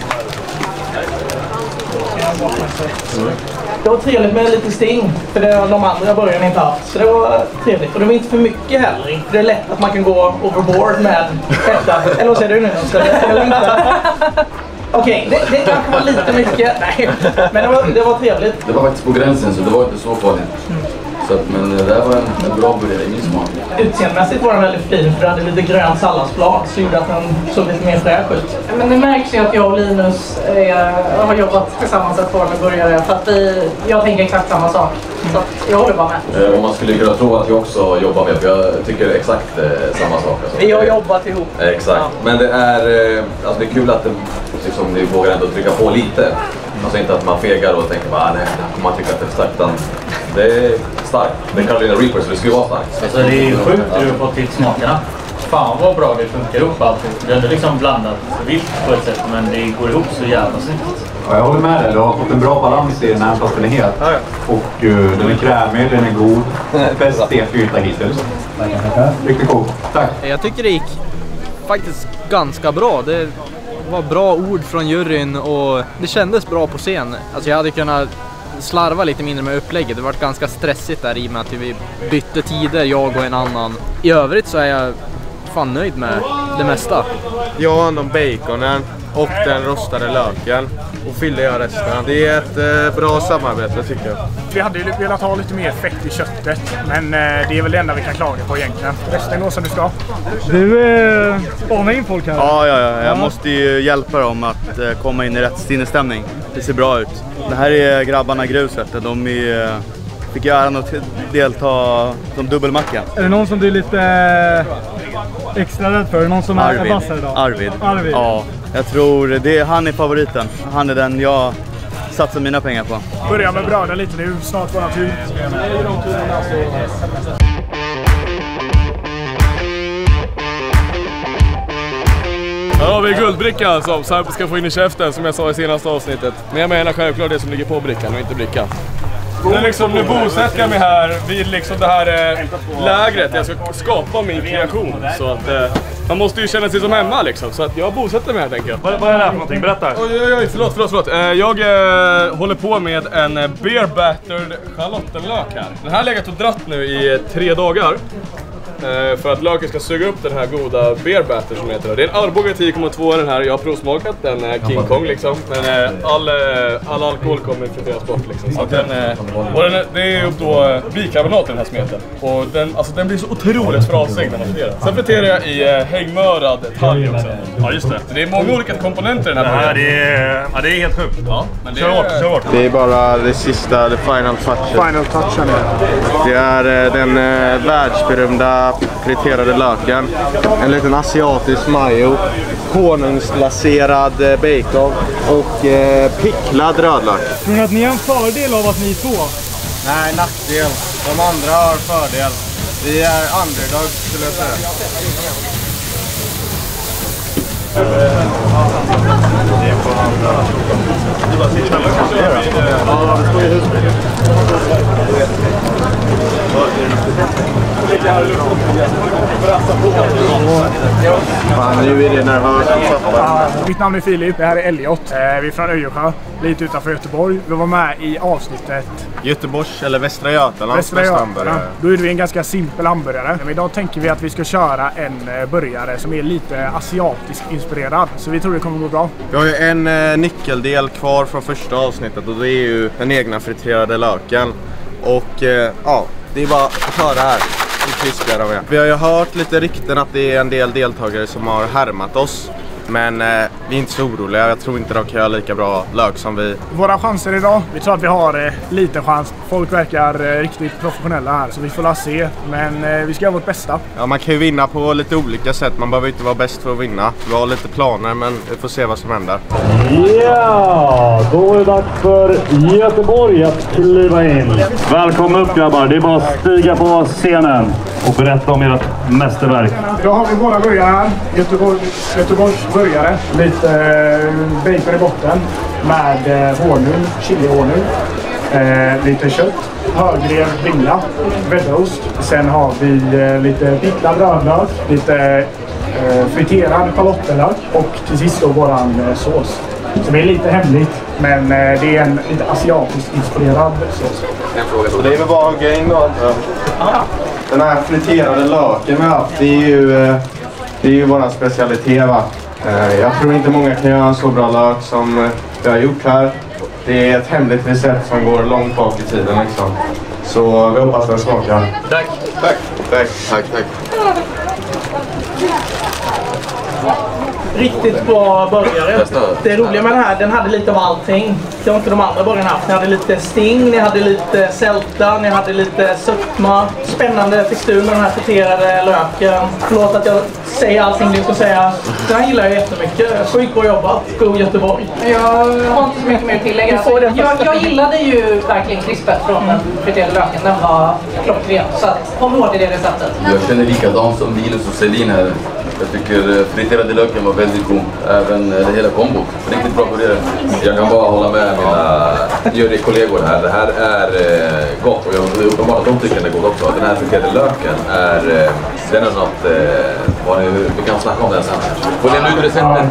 Det var trevligt med lite sting, för det har de andra burgarna inte haft. Så det var trevligt. Och det var inte för mycket heller. Det är lätt att man kan gå overboard med detta. Eller vad säger du nu? Okej, det kanske var lite mycket. Nej, men det var trevligt. Det var faktiskt på gränsen, så det var inte så farligt. Så att, men det där var en bra burgare i min smak. Utseendemässigt var den väldigt fin, för det hade lite grön salladsblad så gjorde att den såg lite mer fräsch ut. Men det märks ju att jag och Linus har jobbat tillsammans ett par med burgare, för att jag tänker exakt samma sak. Så att jag håller bara med. Och man skulle kunna tro att jag också jobbar med, för jag tycker exakt samma sak. Alltså. Vi har jobbat ihop. Exakt. Ja. Men det är kul att liksom, ni vågar ändå trycka på lite. Alltså inte att man fegar och tänker bara nej, man tycker att det är starkt. Det är starkt. Det är Carolina Reaper, så det skulle vara starkt. Alltså det är ju sjukt hur du har fått till smakerna. Fan vad bra det funkar ihop alltid. Det är liksom blandat vilt på ett sätt, men det går ihop så jävla snyggt. Ja, jag håller med dig. Du har fått en bra balans i den här fast den är het. Ja, ja. Och den är krämig, den är god. Bäst stekgryta hittills. Riktigt god. Tack. Jag tycker det gick faktiskt ganska bra. Det var bra ord från juryn och det kändes bra på scen. Alltså jag hade kunnat slarva lite mindre med upplägget. Det var ganska stressigt där i och med att vi bytte tider, jag och en annan. I övrigt så är jag fan nöjd med det mesta. Jag har hand om baconen och den rostade löken och fyller jag resten. Det är ett bra samarbete tycker jag. Vi hade ju velat ha lite mer fett i köttet, men det är väl det enda vi kan klaga på egentligen. Resten går som du ska. Du spanar in folk här. Ja. Jag måste ju hjälpa dem att komma in i rätt sinnesstämning. Det ser bra ut. Det här är grabbarna Gruset. De fick äran att delta som dubbelmacka. Är det någon som du är lite extra rädd för? Är det någon som är vassare idag? Arvid. Ja, jag tror han är favoriten. Han är den jag satsar mina pengar på. Börja med bröden lite nu, snart våran tur. Här har vi guldbrickan som Sampe ska få in i käften, som jag sa i senaste avsnittet. Men jag menar självklart det som ligger på brickan och inte brickan. Det är liksom, nu bosätter jag mig här vid liksom det här lägret. Jag ska skapa min kreation. Så att man måste ju känna sig som hemma liksom. Så att jag bosätter mig här, tänker jag. Vad är det här för någonting? Berätta. Oj, förlåt. Jag håller på med en beer battered schalottenlök här. Den här har legat och dratt nu i 3 dagar. För att löken ska suga upp den här goda beer batter som heter. Det är en Arboga 10,2 den här. Jag har provsmakat den King Kong liksom. Men all alkohol kommer friteras bort liksom. Så det är ju då bikarbonat den här smeten. Och den blir så otroligt frasig när man friterar. Sen friterar jag i hängmörad talg också. Ja, just det. Så det är många olika komponenter i den här burgaren. Det är helt sjukt. Ja, men kör hårt. Det är bara det sista, the final touchen. Final touchen. Det är den världsberömda friterade löken, en liten asiatisk mayo, honungsglaserad bacon och picklad rödlök. Tror ni att ni har en fördel av att ni är 2? Nej, nackdel. De andra har fördel. Vi är underdog, skulle jag säga. Fan, nu är det nervöst. Mitt namn är Filip, det här är Elliot. Vi är från Öjersjö, lite utanför Göteborg. Vi var med i avsnittet Göteborgs eller Västra Götaland. Västra Götaland. Då är det en ganska simpel hamburgare. Men idag tänker vi att vi ska köra en burgare som är lite asiatisk inspirerad. Så vi tror det kommer gå bra. Vi har ju en nyckeldel kvar från första avsnittet och det är ju den egna friterade löken. Och ja, det är bara att höra här. Vi har ju hört lite rykten att det är en del deltagare som har härmat oss. Men vi är inte så oroliga. Jag tror inte de kan göra lika bra lök som vi. Våra chanser idag. Vi tror att vi har lite chans. Folk verkar riktigt professionella här. Så vi får la se. Men vi ska göra vårt bästa. Ja, man kan ju vinna på lite olika sätt. Man behöver inte vara bäst för att vinna. Vi har lite planer men vi får se vad som händer. Ja, då är det dags för Göteborg att kliva in. Välkomna upp grabbar. Det är bara att stiga på scenen och berätta om ert mästerverk. Då har vi våra burgare här. Göteborgs burgare. Lite bacon i botten med honung, chilihonung. Lite kött, högrev vingla, gräddost. Sen har vi lite picklad rödlök, lite friterad schalottenlök och till sist då våran sås. Som är lite hemligt, men det är en lite asiatiskt inspirerad sås. Så det är väl bara grejen då. Den här friterade löken vi har haft, det är ju våran specialitet, va? Jag tror inte många kan göra en så bra lök som vi har gjort här. Det är ett hemligt recept som går långt bak i tiden liksom. Så vi hoppas den smakar. Tack. Tack. Tack. Tack. Tack. Riktigt bra burgare. Det roliga med den här, den hade lite av allting. Det har inte de andra burgarna haft. Ni hade lite sting, ni hade lite sälta, ni hade lite sötma. Spännande textur med den här friterade löken. Förlåt att jag säger allting du ska säga. Den här gillar jag jättemycket. Sjukt bra jobbat. Go Göteborg. Jag har inte så mycket mer att tillägga. Jag gillade ju verkligen krispet från den friterade löken. Den var klockren. Så håll hårt i det receptet. Jag känner likadant som Linus och Selin här. Jag tycker friterade löken var väldigt god. Även det hela kombo. Riktigt bra burgare. Jag kan bara hålla med mina jurykollegor här. Det här är gott och jag är uppenbart att de tycker det är gott också. Den här friterade löken är... Den är något... vi kan snacka om den sen. Får ni en receptet?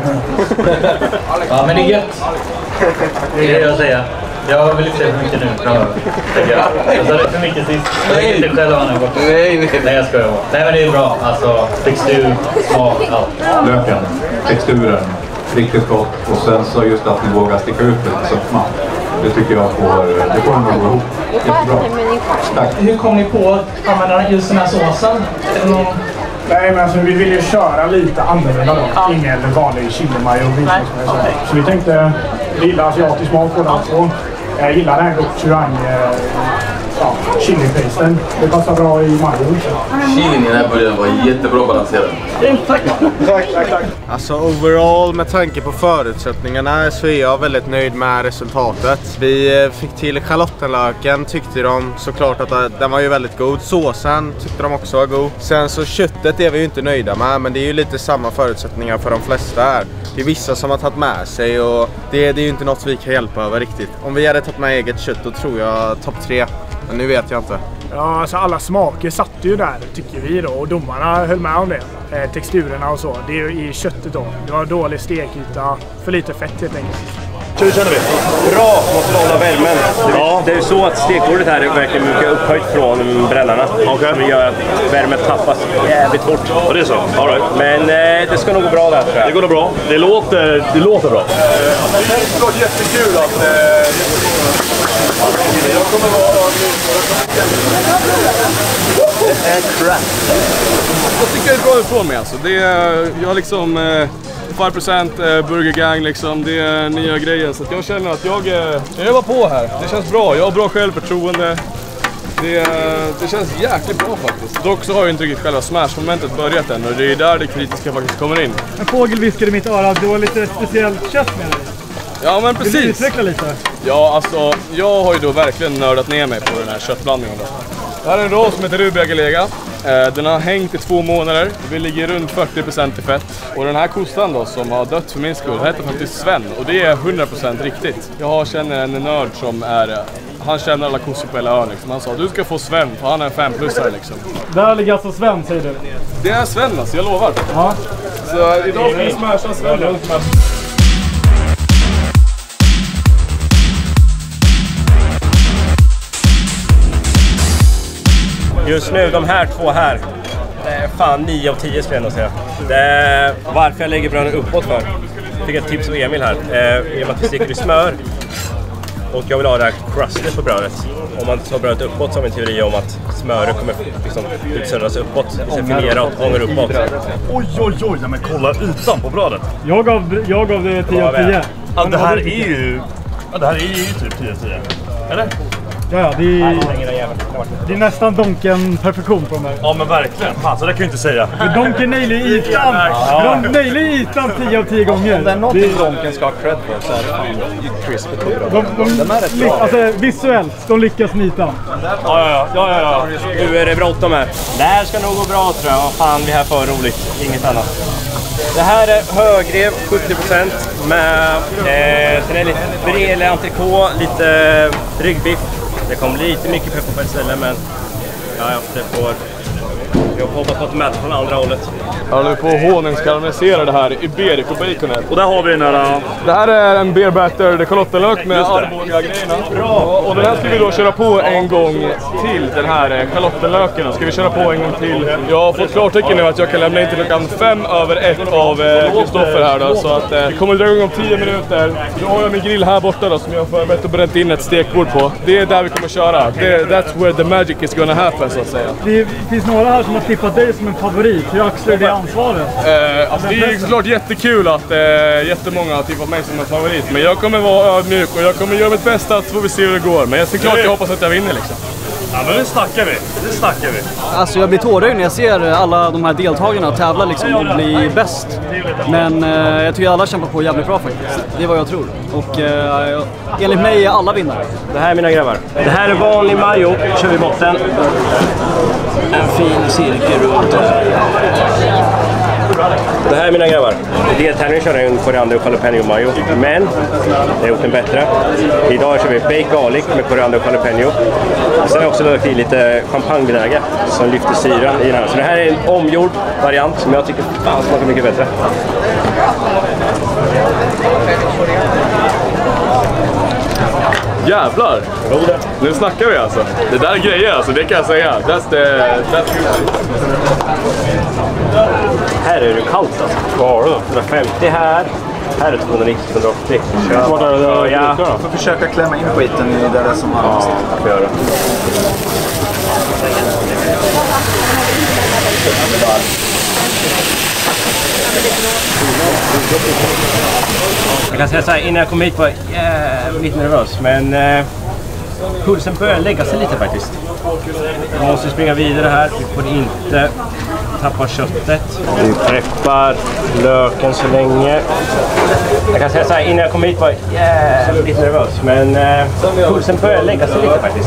Ja, men det är gött. Det är det jag säger. Jag vill inte säga för mycket nu. Jag sa det för mycket sist. Jag vet inte själv vad han är borta. Nej, jag skojar. Nej, men det är bra. Alltså, textur, smak, allt. Löken, texturen, riktigt gott. Och sen så just att ni vågar sticka ut lite sötma. Det tycker jag det får nog gå ihop. Jättebra. Tack. Hur kom ni på att använda just den här såsen? Nej, men alltså, vi vill ju köra lite annorlunda då. Ingen vanlig chili-majo. Så vi tänkte, vi gillar asiatisk mat båda två. Jag gillar den här gochujang chili-pasten. Det passar bra i majo. Chilin i den här burgaren var jättebra balanserad. Tack. Alltså overall med tanke på förutsättningarna så är jag väldigt nöjd med resultatet. Vi fick till schalottenlöken, tyckte de såklart att den var ju väldigt god. Såsen tyckte de också var god. Sen så köttet är vi ju inte nöjda med, men det är ju lite samma förutsättningar för de flesta här. Det är vissa som har tagit med sig och det är ju inte något vi kan hjälpa över riktigt. Om vi hade tagit med eget kött då tror jag topp 3. Men nu vet jag inte. Ja, alltså alla smaker satt ju där tycker vi då och domarna höll med om det. Texturerna och så, det är ju i köttet då. Det var dålig stekyta, för lite fett helt enkelt. Hur känner vi? Bra, måste hålla värmen. Ja. Det är ju så att stekbordet här är verkligen mycket upphöjt från brällarna. Som gör att värmen tappas jävligt fort. Ja, det är så. All right. Men det ska nog gå bra där tror jag. Det går nog bra. Det låter bra. Det låter jättekul att... Jag kommer vara... Jag tycker det är bra ifrån mig alltså. Jag har liksom 5% Burger Gang liksom. Det är nya grejer så att jag känner att jag var på här. Det känns bra. Jag har bra självförtroende. Det känns jäkligt bra faktiskt. Dock så har ju inte riktigt själva smash-momentet börjat än och det är där det kritiska faktiskt kommer in. En fågel viskade i mitt öra, du har lite speciellt kött med dig. Ja men precis. Vill du utveckla lite? Ja alltså, jag har ju då verkligen nördat ner mig på den här köttblandningen då. Det här är en ras som heter Rubia Galega. Den har hängt i 2 månader. Vi ligger runt 40% i fett. Och den här kossan då som har dött för min skull heter faktiskt Sven. Och det är 100% riktigt. Jag känner en nörd som är... Han känner alla kossor på hela ön liksom. Han sa du ska få Sven för han är en 5-plussare liksom. Där ligger alltså Sven, säger du? Det är Sven alltså, jag lovar. Ja. Så idag ska vi smasha Sven. Just nu, de här två här, det är fan 9 av 10 skulle jag nog säga. Det är varför jag lägger bröden uppåt för. Jag fick ett tips av Emil här. I och med att vi sticker i smör. Och jag vill ha det här crustet på brödet. Om man tar brödet uppåt så har vi en teori om att smöret kommer liksom utsöndras uppåt. Sen finera och gånger uppåt. Oj, men kolla ytan på brödet. Jag gav det 10 av 10. Ja, det här är ju... Ja, det här är ju typ 10 av 10. Eller? Ja, det är nästan donken perfektion på mig. Ja, men verkligen. Fan, så det kan jag inte säga. Donken nailar ytan. De nailar ytan 10 av 10 gånger. Om det är någonting donken ska ha cred för så är det fan crispet på brödet. Alltså visuellt, de lyckas med ytan. Ja. Nu är det bråttom här. Det här ska nog gå bra tror jag. Vad fan, vi är här för roligt. Inget annat. Det här är högrev 70% med sen är lite bred entrecote, lite ryggbiff. Det kommer lite mycket peppar på ett ställe, men ja, det får... Jag hoppas på att mäta från andra hållet. Jag håller på att honungskaramellisera det här iberico-baconet. Och där har vi den här... Det här är en beer batter kalottenlök med Arboga-grejerna. Bra! Och den här ska vi då köra på en gång till, den här kalottenlöken. Ska vi köra på en gång till? Jag har fått klartecken nu att jag kan lämna in till klockan 5:05 av Kristoffer här då. Så att vi kommer dra igång om 10 minuter. Då har jag min grill här borta då som jag har förberett och bränt in ett stekbord på. Det är där vi kommer köra. That's where the magic is gonna happen så att säga. Det finns några här som har tippat dig som en favorit. Hur axlar det ansvaret? Alltså det är såklart jättekul att jättemånga har tippat mig som en favorit. Men jag kommer vara ödmjuk och jag kommer göra mitt bästa så får vi se hur det går. Men jag hoppas att jag vinner liksom. Ja, men det snackar vi. Alltså jag blir tårögd när jag ser alla de här deltagarna tävla liksom och bli bäst. Men jag tycker alla kämpar på jävligt bra faktiskt. Det är vad jag tror. Och enligt mig är alla vinnare. Det här är mina grabbar. Det här är vanlig majo. Kör vi botten. En fin cirkel runt. Det här är mina grabbar. I deltävlingen kör jag en koriander och jalapeno mayo. Men jag har gjort den bättre. Idag kör vi baked garlic med koriander och jalapeno. Sen har jag också lagt i lite champagnevinäger som lyfter syran i den här. Så det här är en omgjord variant som jag tycker smakar mycket bättre. Jävlar! Nu snackar vi alltså. Det där är grejer alltså, det kan jag säga. Här är det kallt alltså. Vad har du då? 150 här. Här är 290, 280. Vad är det ja. Du får försöka klämma in skiten i det där som har. Ja, det får jag göra. Jag kan säga så här, innan jag kom hit var jag jävligt nervös, men pulsen börjar lägga sig lite faktiskt. Vi måste springa vidare här, vi får inte tappa köttet. Vi preppar löken så länge. Jag kan säga så här, innan jag kom hit var jag jävligt nervös, men pulsen börjar lägga sig lite faktiskt.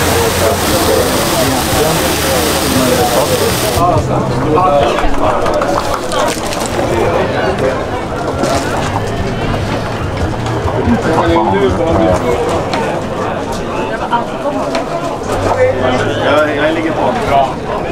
Jag ligger på. Bra.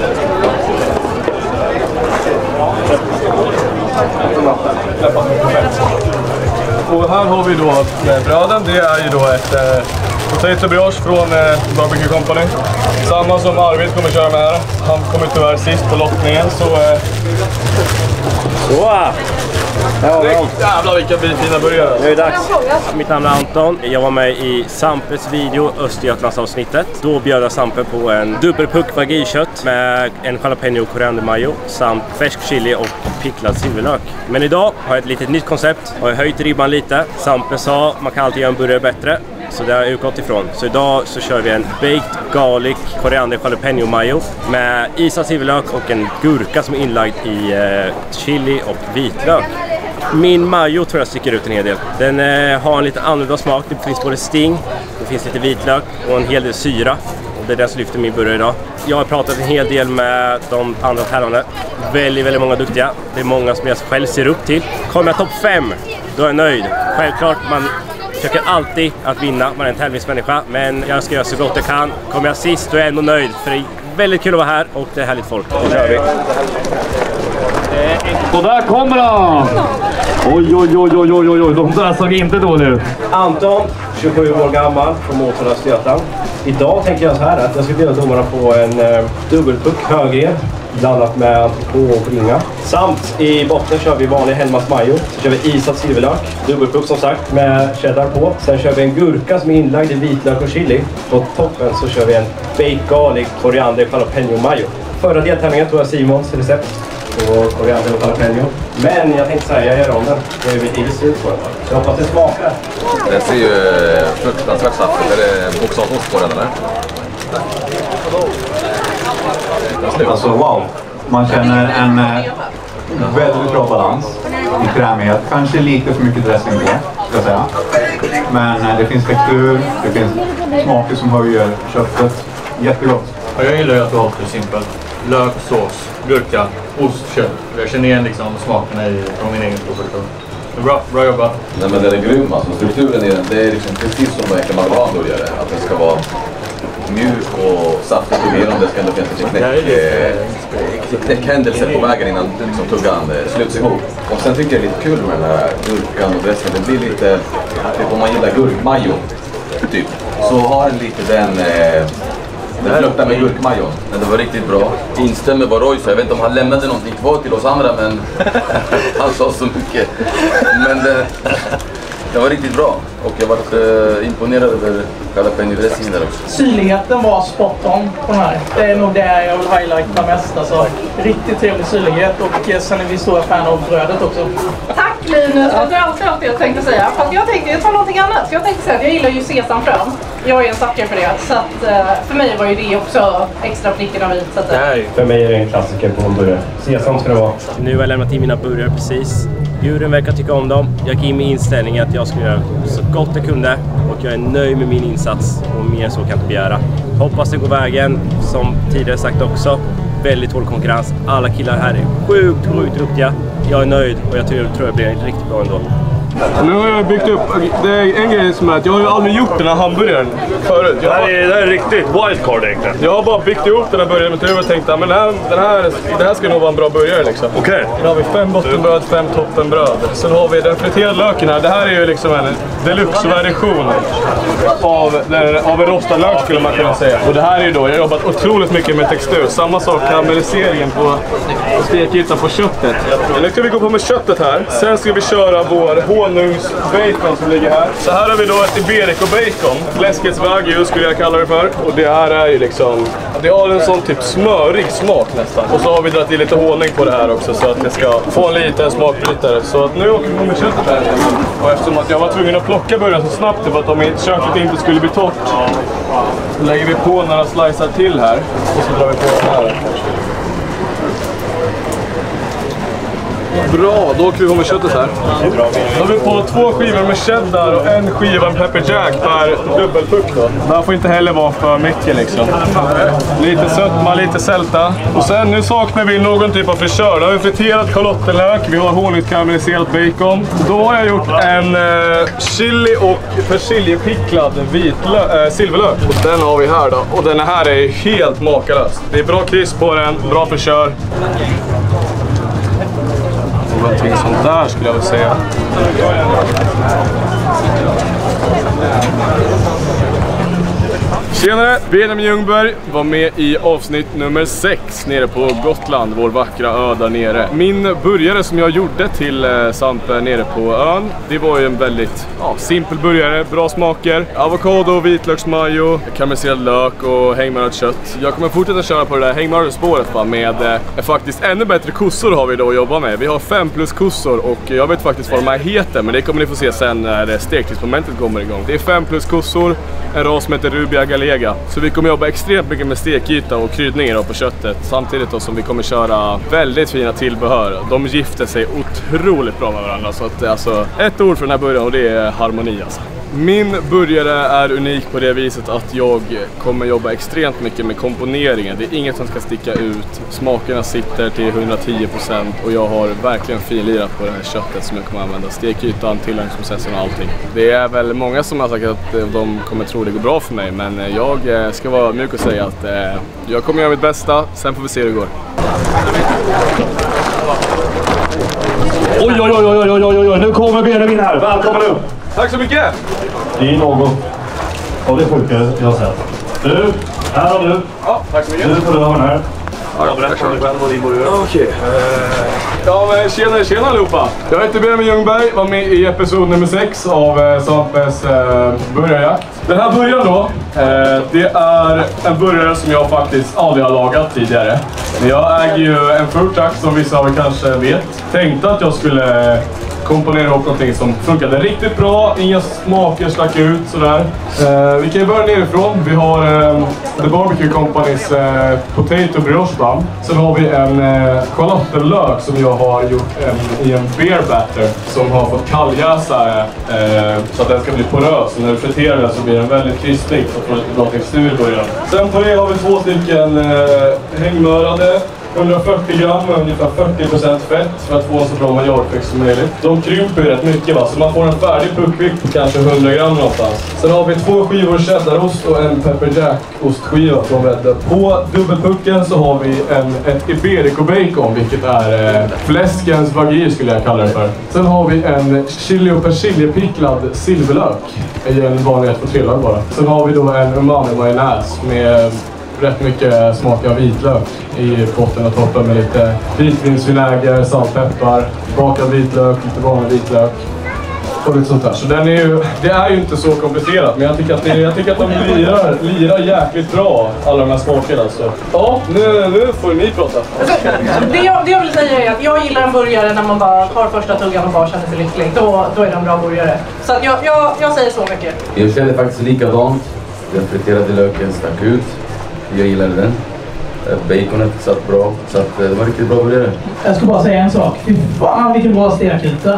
Och här har vi då bröden. Det är ju då ett potato brioche från Barbecue Company. Samma som Arvid kommer köra med här. Han kommer tyvärr sist på lottningen så... Jävlar vilka fina burgare. Nu är det dags. Mitt namn är Anton. Jag var med i Sampes video Östergötlandsavsnittet. Då bjöd jag Sampe på en dubbelpuck wagyu-kött med en jalapeno koriander mayo samt färsk chili och picklad silverlök. Men idag har jag ett litet nytt koncept. Har jag höjt ribban lite. Sampe sa man kan alltid göra en burgare bättre. Så det har jag utgått ifrån. Så idag så kör vi en baked garlic koriander jalapeno mayo med isad silverlök och en gurka som är inlagd i chili och vitlök. Min mayo tror jag sticker ut en hel del. Den har en lite annorlunda smak. Det finns både sting, det finns lite vitlök och en hel del syra. det är den som lyfter min burgare idag. Jag har pratat en hel del med de andra tävlande. Väldigt många duktiga. Det är många som jag själv ser upp till. Kommer jag topp 5, då är jag nöjd. Självklart, man försöker alltid att vinna. Man är en tävlingsmänniska, men jag ska göra så gott jag kan. Kommer jag sist, då är jag ändå nöjd. För det är väldigt kul att vara här och det är härligt folk. Då kör vi! Och där kommer han! Oj, de där såg inte dåligt ut. Anton, 27 år gammal, från Motala, Östergötland. Idag tänker jag så här att jag ska bjuda domarna på en dubbelpuck högre, blandat med entrecote och ringa. Samt i botten kör vi vanlig Helmas mayo. Så kör vi isad silverlök, dubbelpuck som sagt, med cheddar på. Sen kör vi en gurka som är inlagd i vitlök och chili. På toppen så kör vi en baked garlic, koriander, jalapeno mayo. Förra deltävlingen tog jag Simons recept på koriander och jalapeno. Men jag tänkte säga, jag gör om den. Det är lite slut på den. Jag hoppas det smakar. Det ser ju fruktansvärt saftigt. Är det bokstavsost på den eller? Alltså wow. Man känner en väldigt bra balans i krämighet. Kanske lite för mycket dressing på, ska jag säga. Men det finns textur, det finns smaker som höjer köttet. Jättegott. Jag gillar ju att du har det simpelt. Lök, sås, gurka, ost, kött. Jag känner igen liksom smakerna från min egen produktion. Bra jobbat. Nej, men den är grym alltså. Strukturen i den, det är liksom precis som en marmelad-burgare. Att den ska vara mjuk och saftigt och mer om det ska ändå finnas knäckhändelse på vägen innan liksom, tuggan sluts ihop. Och sen tycker jag det är lite kul med den här gurkan och dressingen. Det blir lite, typ om man gillar gurkmajo typ, så har den lite den luktar med gurkmajon. Men det var riktigt bra. Instämmer vad Roy sa. Jag vet inte om han lämnade någonting kvar till oss andra, men han sa så mycket. Men det var riktigt bra. Och jag var imponerad över jalapeno-dressingen där också. Syrligheten var spot on på den här. Det är nog det jag vill highlighta mest. Alltså, riktigt trevlig syrlighet och sen är vi stora fan av brödet också. Tack Linus, det är allt jag tänkte säga. Fast jag tar någonting annat. Jag tänkte säga att jag gillar ju sesamfrön. Jag är en sucker för det. Så att, för mig var ju det också extra pricken av vit. För mig är det en klassiker på en burgare. Sesam ska det vara. Nu har jag lämnat in mina burgare precis. Djuren verkar tycka om dem. Jag gick in med inställningen att jag skulle göra så gott jag kunde. Och jag är nöjd med min insats. Och mer så kan jag inte begära. Hoppas det går vägen. Som tidigare sagt också. Väldigt hård konkurrens. Alla killar här är sjukt duktiga. Jag är nöjd och jag tror det blir riktigt bra ändå. Nu har jag byggt upp, det är en grej som är att jag har ju aldrig gjort den här hamburgaren förut. Det här är riktigt wildcard egentligen. Jag har bara byggt ihop den här burgaren med tur och tänkte att det här ska nog vara en bra burgare liksom. Okej. Då har vi 5 bottenbröd, 5 toppenbröd. Sen har vi den friterade löken här. Det här är ju liksom en deluxe-version av en rostad lök skulle man kunna säga. Och det här är ju då, jag har jobbat otroligt mycket med textur. Samma sak karamelliseringen på stekytan på köttet. Nu ska vi gå på med köttet här. Sen ska vi köra vår honungsbacon som ligger här. Så här har vi då ett iberico-bacon. Fläskets wagyu skulle jag kalla det för. Och det här är ju liksom, det har en sån typ smörig smak nästan. Och så har vi dragit i lite honung på det här också så att det ska få en liten smakbrytare. Så att nu åker vi med köttet här. Och eftersom att jag var tvungen att plocka burgaren så snabbt för att om köttet inte skulle bli torrt, så lägger vi på några slicer till här. Och så drar vi på den här. Bra, då åker vi på med köttet här. Då har vi på 2 skivor med cheddar och 1 skiva med pepper jack per dubbelpuck då. Det här får inte heller vara för mycket liksom. Lite sötma, lite sälta. Och sen nu saknar vi någon typ av frisör. Då har vi friterat schalottenlök, vi har honungskaramelliserat bacon. Då har jag gjort en chili och persiljepicklad silverlök. Och den har vi här då. Och den här är helt makalös. Det är bra krisp på den, bra frisör. Någonting sånt där skulle jag vilja säga. Tjenare! Benjamin Ljungberg var med i avsnitt nummer 6 nere på Gotland, vår vackra ö där nere. Min burgare som jag gjorde till Sampe nere på ön, det var ju en väldigt simpel burgare, bra smaker. Avokado, vitlöksmajo, karamelliserad lök och hängmörat kött. Jag kommer fortsätta köra på det där hängmörat-spåret med faktiskt ännu bättre kossor har vi då att jobba med. Vi har 5 plus kossor och jag vet faktiskt vad de här heter, men det kommer ni få se sen när stektidsmomentet kommer igång. Det är 5 plus kossor, en ras som heter Rubia Gallega. Så vi kommer jobba extremt mycket med stekyta och kryddningar på köttet. Samtidigt då som vi kommer köra väldigt fina tillbehör. De gifter sig otroligt bra med varandra. Så att, alltså, ett ord för den här burgaren och det är harmoni alltså. Min burgare är unik på det viset att jag kommer jobba extremt mycket med komponeringen. Det är inget som ska sticka ut. Smakerna sitter till 110% och jag har verkligen finlirat på det här köttet som jag kommer använda. Stekytan, tillagningsprocessen och allting. Det är väl många som har sagt att de kommer tro det går bra för mig, men jag ska vara mjuk och säga att jag kommer göra mitt bästa, sen får vi se hur det går. Oj, nu kommer Benjamin här. Välkommen upp. Tack så mycket. Det är något av det sjuka jag har sett. Du, här har du. Ja, tack så mycket. Nu får du ha den här. Ja, berätta om dig själv och din burgare. Okej. Ja, men tjena allihopa. Jag heter Benjamin Ljungberg, var med i episod nummer 6 av Sampes burgarjakt. Den här burgaren då, det är en burgare som jag faktiskt aldrig har lagat tidigare. Men jag äger ju en food truck som vissa av er kanske vet. Tänkte att jag skulle komponera ihop någonting som funkade riktigt bra, inga smaker stack ut sådär. Vi kan ju börja nerifrån. Vi har The Barbecue Companys Potato Brioche Bun. Sen har vi en schalottenlök som jag har gjort i en beer batter som har fått kalljäsa så att den ska bli porös. När du friterar den så blir den väldigt krispig för att få lite bra textur i början. Sen på det har vi 2 stycken hängmörade. 140 gram med ungefär 40% fett för att få en så bra majorbefäkt som möjligt. De krymper ju rätt mycket, va? Så man får en färdig puckvikt på kanske 100 gram någonstans. Sen har vi 2 skivor cheddarost och en pepper jack ostskiva från Redde. På dubbelpucken så har vi ett iberico bacon, vilket är fläskens vagir skulle jag kalla det för. Sen har vi en chili och persiljepicklad silverlök i en vanlig 1-2-3-lag bara. Sen har vi då en umami-majonnäs med rätt mycket smak av vitlök i botten och toppen med lite vitvinsvinäger, saltpeppar, bakad vitlök, lite vanlig vitlök och lite sånt där. Så det är ju inte så komplicerat, men jag tycker att de lirar jäkligt bra, alla de här smakerna. Så. Ja, nu får ni prata. Det jag vill säga är att jag gillar en burgare när man bara tar första tuggan och bara känner sig lycklig. Då är det en bra burgare. Så att jag säger så mycket. Jag känner faktiskt likadant. Den friterade löken stack ut. Jag gillade den. Baconet satt bra, så att det var riktigt bra burgare. Jag ska bara säga en sak. Fy fan vilken bra stekyta.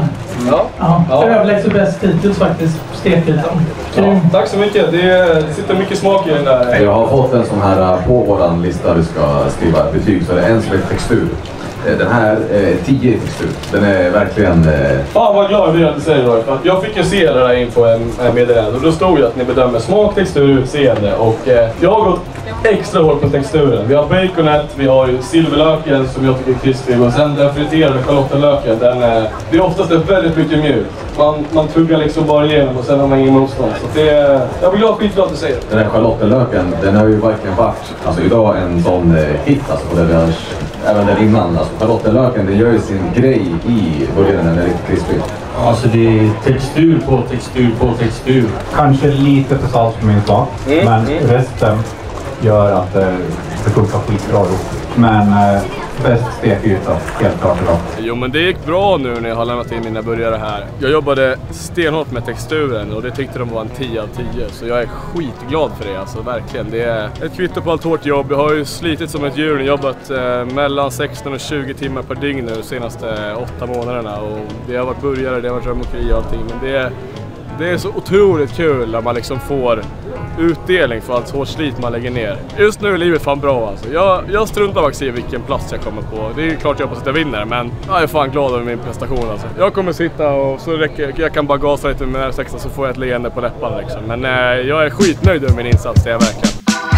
Ja. Överlägset bäst hittills faktiskt, stekytan. Ja, tack så mycket. Det sitter mycket smak i den där. Jag har fått en sån här på våran lista vi ska skriva betyg, så det är en som är textur. Den här 10 i textur. Den är verkligen... Fan vad glad jag blir att du säger det. Jag fick ju se det där info med det. Och då stod ju att ni bedömer smak, textur, utseende. Och jag har gått extra hårt på texturen. Vi har baconet, vi har silverlöken som jag tycker är krispig. Och sen den friterade schalottenlöken. Det är oftast väldigt mycket mjuk. Man tuggar liksom bara igenom och sen har man ingen motstånd. Så jag blir skitglad att du säger det. Den här schalottenlöken, den har ju verkligen varit idag en sån hit på det vi har även där innan. Schalottenlöken, den gör ju sin grej i burgaren när den är riktigt krispig. Alltså det är textur på textur på textur. Kanske lite för salt för min smak, men resten gör att det funkar skitbra ihop. Men bäst stekyta, helt klart idag. Jo, men det gick bra nu när jag har lämnat in mina burgare här. Jag jobbade stenhårt med texturen och det tyckte de var en 10 av 10. Så jag är skitglad för det, alltså verkligen. Det är ett kvitto på allt hårt jobb. Jag har ju slitit som ett djur och jobbat mellan 16 och 20 timmar per dygn nu de senaste 8 månaderna. Och det har varit burgare, det har varit römokri och allting. Men det är så otroligt kul när man liksom får utdelning för allt hårt slit man lägger ner. Just nu är livet fan bra alltså. Jag struntar faktiskt i vilken plats jag kommer på. Det är klart jag hoppas att jag vinner, men jag är fan glad över min prestation alltså. Jag kommer sitta och så jag kan bara gasa lite med R6 så får jag ett leende på läpparna liksom. Men jag är skitnöjd över min insats, det är jag verkligen.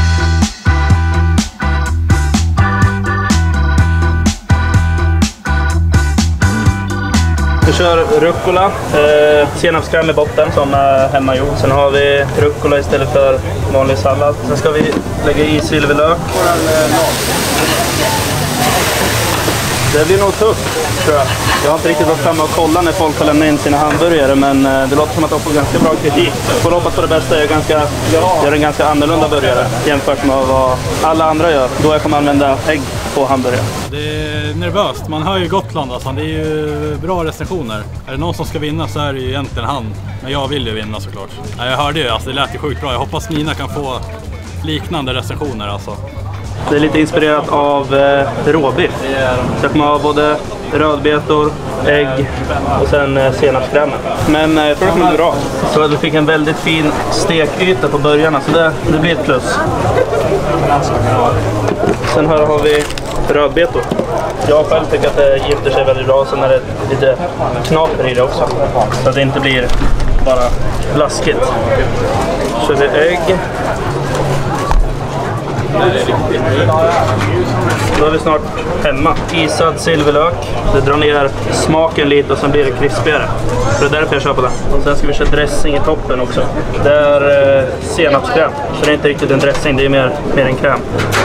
Vi kör rucola, senapskräm i botten som är hemmagjord. Sen har vi rucola istället för vanlig sallad. Sen ska vi lägga i silverlök. Det blir nog tufft, tror jag. Jag har inte riktigt varit framme och kollat när folk har lämnat in sina hamburgare, men det låter som att de får ganska bra kritik. Får hoppas på det bästa. Jag gör en ganska annorlunda burgare jämfört med vad alla andra gör. Då jag kommer använda ägg på hamburgare. Det är nervöst. Man hör ju Gotland, alltså. Det är ju bra recensioner. Är det någon som ska vinna så är det ju egentligen han. Men jag vill ju vinna såklart. Jag hörde ju, alltså, det lät ju sjukt bra. Jag hoppas Nina kan få liknande recensioner alltså. Det är lite inspirerat av råbiff. Så jag kommer ha både rödbetor, ägg och sen senapskrämen. Men jag tror det kommer bli bra. Så att vi fick en väldigt fin stekyta på början, så det blir ett plus. Sen här har vi rödbetor. Jag själv tycker att det gifter sig väldigt bra, sen är det lite knaper i det också. Så att det inte blir bara blaskigt. Så det är ägg. Då är vi snart hemma. Isad silverlök. Det drar ner smaken lite och sen blir det krispigare. Så det är därför jag köper den. Och sen ska vi köra dressing i toppen också. Det är senapskräm. Så det är inte riktigt en dressing, det är mer en kräm.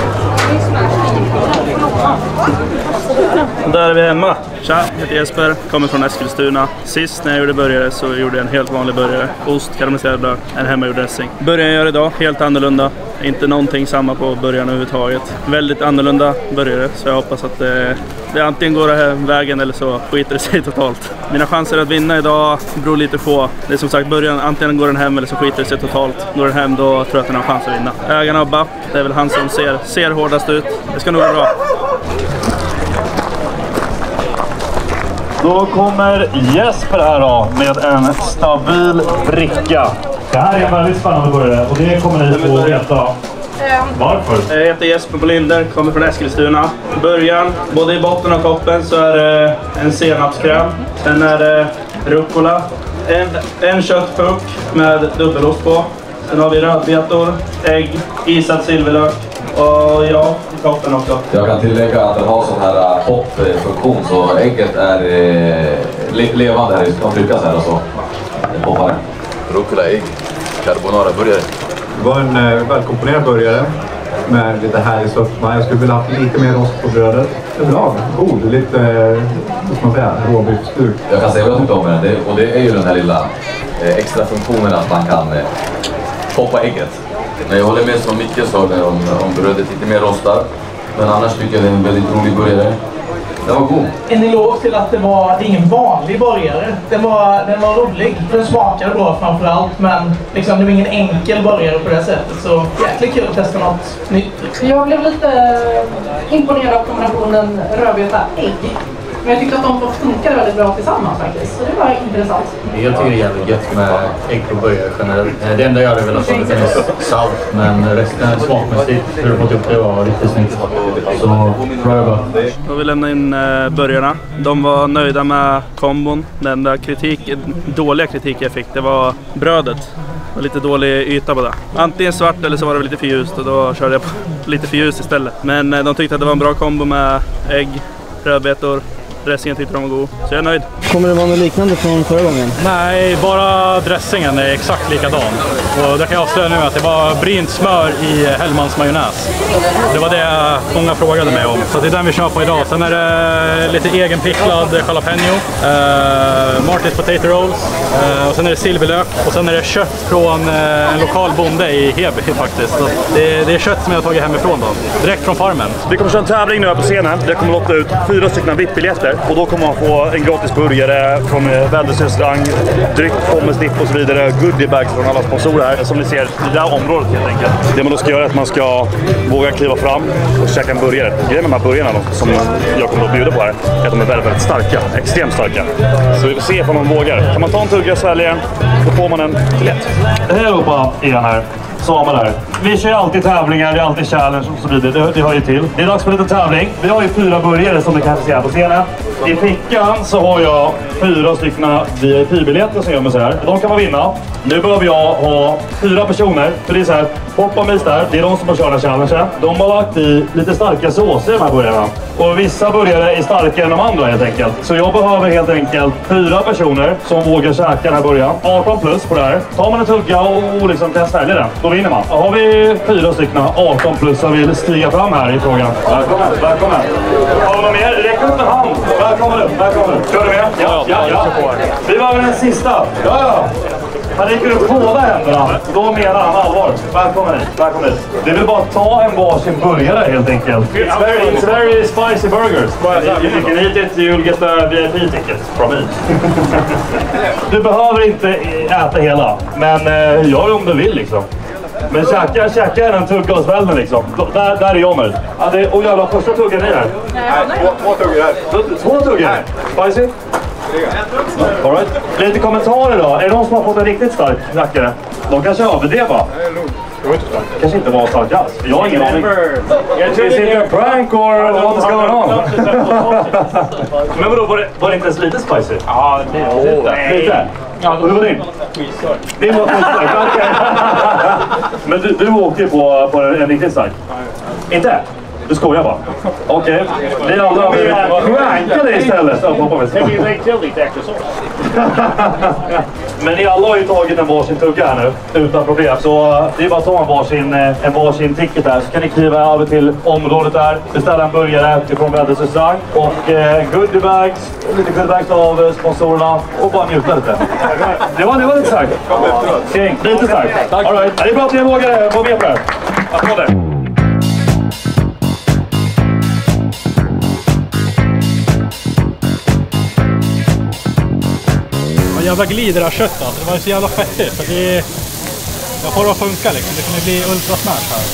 Där är vi hemma. Tja, jag heter Jesper, kommer från Eskilstuna. Sist när jag gjorde burgare så gjorde jag en helt vanlig burgare. Ost, karamelliserad lök, en hemmagjord dressing. Burgaren jag gör idag, helt annorlunda. Inte någonting samma på burgaren överhuvudtaget. Väldigt annorlunda burgare, så jag hoppas att det antingen går här vägen eller så skiter det sig totalt. Mina chanser att vinna idag beror lite på. Det är som sagt början, antingen går den hem eller så skiter det sig totalt. Går den hem, då tror jag att den har chans att vinna. Ägarna av BAP, det är väl han som ser hårdast ut. Det ska nog vara bra. Då kommer Jesper här då med en stabil bricka. Det här är en väldigt spännande burgare och det kommer ni få veta varför. Jag heter Jesper på Linder, kommer från Eskilstuna. I början, både i botten och toppen, så är det en senapskräm. Sen är det rucola. En köttpuck med dubbelost på. Sen har vi rödbetor, ägg, isad silverlök. Och ja, i toppen också. Jag kan tillägga att den har sån här poppfunktion, så ägget är levande här. De tryckas här och så poppar den. Rucola, ägg, carbonara, burgare. Det var en välkomponerad burgare med lite härlig sötma. Jag skulle vilja ha lite mer rost på brödet. Det är bra, god, lite, vad ska man säga, råbiffstuk. Jag kan säga vad jag tyckte om den, och det är ju den här lilla extra funktionen att man kan poppa ägget. Men jag håller med som Micke sa om brödet lite mer rostar. Men annars tycker jag det är en väldigt rolig burgare. Den var god. En eloge till att det är ingen vanlig burgare. Den var rolig. Den smakade bra framförallt, men liksom, det var ingen enkel burgare på det sättet. Så jäkligt kul att testa något nytt. Jag blev lite imponerad av kombinationen rödbeta-ägg. Men jag tyckte att de funkar väldigt bra tillsammans faktiskt. Så det var intressant. Jag tycker det är jävligt gött med ägg på burgare generellt. Det enda jag hade velat ha lite salt, men resten smakmässigt, hur du fått upp det var riktigt snyggt. Så bra jobbat. Då vi lämnade in burgarna. De var nöjda med kombon. Den enda dåliga kritik jag fick, det var brödet. Det var lite dålig yta på det. Antingen svart eller så var det lite för ljust, och då körde jag på lite för ljust istället. Men de tyckte att det var en bra kombo med ägg, rödbetor. Dressingen tyckte de var god, så jag är nöjd. Kommer det vara något liknande från förra gången? Nej, bara dressingen är exakt likadan. Och det kan jag avslöja nu att det var brynt smör i Hellmans majonnäs. Det var det många frågade mig om. Så det är den vi kör på idag. Sen är det lite egenpicklad jalapeno, Martins potato rolls, och sen är det silverlök. Och sen är det kött från en lokal bonde i Heby faktiskt. Så det är kött som jag har tagit hemifrån då, direkt från farmen. Vi kommer köra en tävling nu här på scenen. Det kommer lotta ut 4 stycken VIP-biljetter. Och då kommer man få en gratis burgare från Välders restaurang, dryck, pommes, dipp och så vidare. Goodiebags från alla sponsorer här, som ni ser i det här området helt enkelt. Det man då ska göra är att man ska våga kliva fram och käka en burgare. Grejen med de här burgarna då, som jag kommer att bjuda på här, är att de är väldigt, väldigt starka. Extremt starka. Så vi får se om de vågar. Kan man ta en tugga, svälja, då får man en biljett. Hej allihopa, igen här. Samuel här. Vi kör alltid tävlingar, vi har alltid challenge och så vidare. Det hör ju till. Det är dags för en liten tävling. Vi har ju 4 burgare som ni kan se här på scenen. I fickan så har jag 4 stycken VIP-biljetter som gör mig så här. De kan man vinna. Nu behöver jag ha 4 personer. För det är så här, Hoppamis där, det är de som har kört den challengen. De har lagt i lite starka såser i de här burgarna. Och vissa burgare är starkare än de andra helt enkelt. Så jag behöver helt enkelt 4 personer som vågar käka den här burgaren. 18 plus på det här. Tar man en tugga och liksom kan svälja den, då vinner man. Har vi 4 stycken 18 plus som vill stiga fram här i frågan. Välkommen, välkommen. Har vi mer? Räck upp en hand. Välkommen upp, välkommen upp. Kör du med? Ja. Vi var den sista. Ja. Han räcker upp båda händerna. Då menar han allvar. Välkommen hit. Välkommen hit. Det vill bara ta en varsin burgare helt enkelt. It's very spicy burgers. You can eat it, you'll get a VIP ticket from me. Du behöver inte äta hela. Men gör om du vill liksom. Men käka en tugga och svälj liksom. Där är jag med. Ja, det är jävla första tuggan i här. Nej, två tuggor här. 2 tuggor? Spicy? All right. Lite kommentarer då. Är det någon som har fått en riktigt stark rackare? De kanske överdrev. Kanske inte var stark alls. Jag har ingen aning. Is it a prank or what's going on? Men vadå, var det inte ens lite spicy? Ja, lite. Ja, och det var din? Din var skitstark. Men du åkte ju på en riktigt stark. Inte? Du skojar bara. Okej. Vi alla crankade istället. Men ni alla har ju tagit en varsin tugga här nu. Utan problem. Så det är bara att ta en varsin ticket här. Så kan ni kliva över till området där. Beställa en burgare från Vädders restaurang. Och goodiebags. Lite goodiebags av sponsorerna. Och bara njuta lite. Det var lite starkt. Lite starkt. All right. Det är bra att ni vågar vara med på det. Applåder. Jävla glid i det här köttet, alltså. Det var så jävla fettigt. Så jag får det att funka liksom. Det kommer bli ultrasmärt här.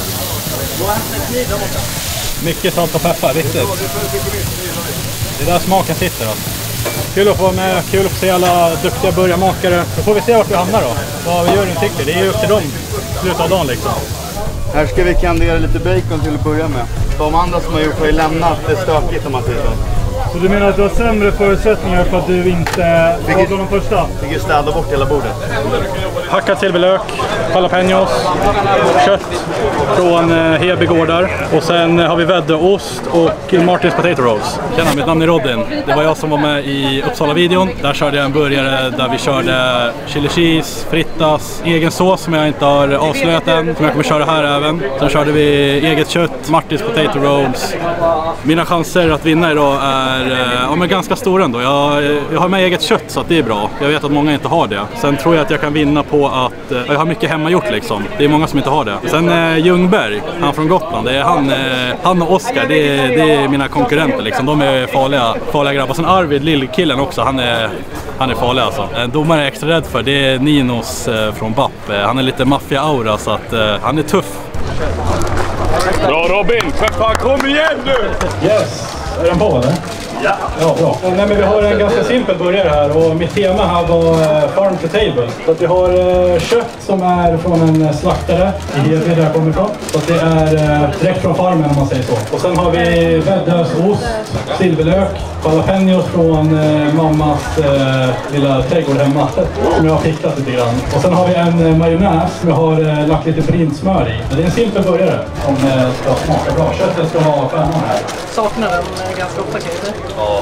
Mycket salt och peppar, riktigt. Det är där smaken sitter alltså. Kul att få vara med, kul att få se alla duktiga burgarmakare. Då får vi se vart vi hamnar då. Vad vi gör en tycker. Det är ju upp till dem slutet av dagen liksom. Här ska vi kandera lite bacon till att börja med. De andra som har gjort har ju lämnat det stökigt om man säger så. Så du menar att du har sämre förutsättningar för att du inte var de första? Fick ju städa bort hela bordet. Hackad silverlök, jalapenos, kött från Hebygårdar. Och sen har vi väddeost och Martins Potato Rolls. Tjena, mitt namn är Rodin. Det var jag som var med i Uppsala-videon. Där körde jag en burgare där vi körde chili cheese, frittas, egen sås som jag inte har avslöjat än. Som jag kommer köra här även. Sen körde vi eget kött, Martins Potato Rolls. Mina chanser att vinna idag är men ganska stora ändå. Jag har med eget kött så att det är bra. Jag vet att många inte har det. Sen tror jag att jag kan vinna på att jag har mycket hemmagjort liksom. Det är många som inte har det. Sen Ljungberg, han från Gotland, det är han och Oskar, det är mina konkurrenter liksom. De är farliga grabbar. Sen Arvid, lillkillen också, han är farlig alltså. En domare är extra rädd för, det är Ninos från BAP. Han är lite maffia-aura så att han är tuff. Bra Robin, kom igen nu! Yes, är den på eller? Ja, bra. Nej, men vi har en ganska simpel burgare här och mitt tema här var farm to table. Så att vi har kött som är från en slaktare i Heby där jag kommer ifrån. Så att det är direkt från farmen om man säger så. Och sen har vi väddös ost, silverlök, jalapenos från mammas lilla trädgård hemma som jag har pickat lite grann. Och sen har vi en majonnäs som jag har lagt lite brintsmör i. Det är en simpel burgare som ska smaka bra. Köttet ska vara femman här. Saknar den ganska ofta kanske. Ja.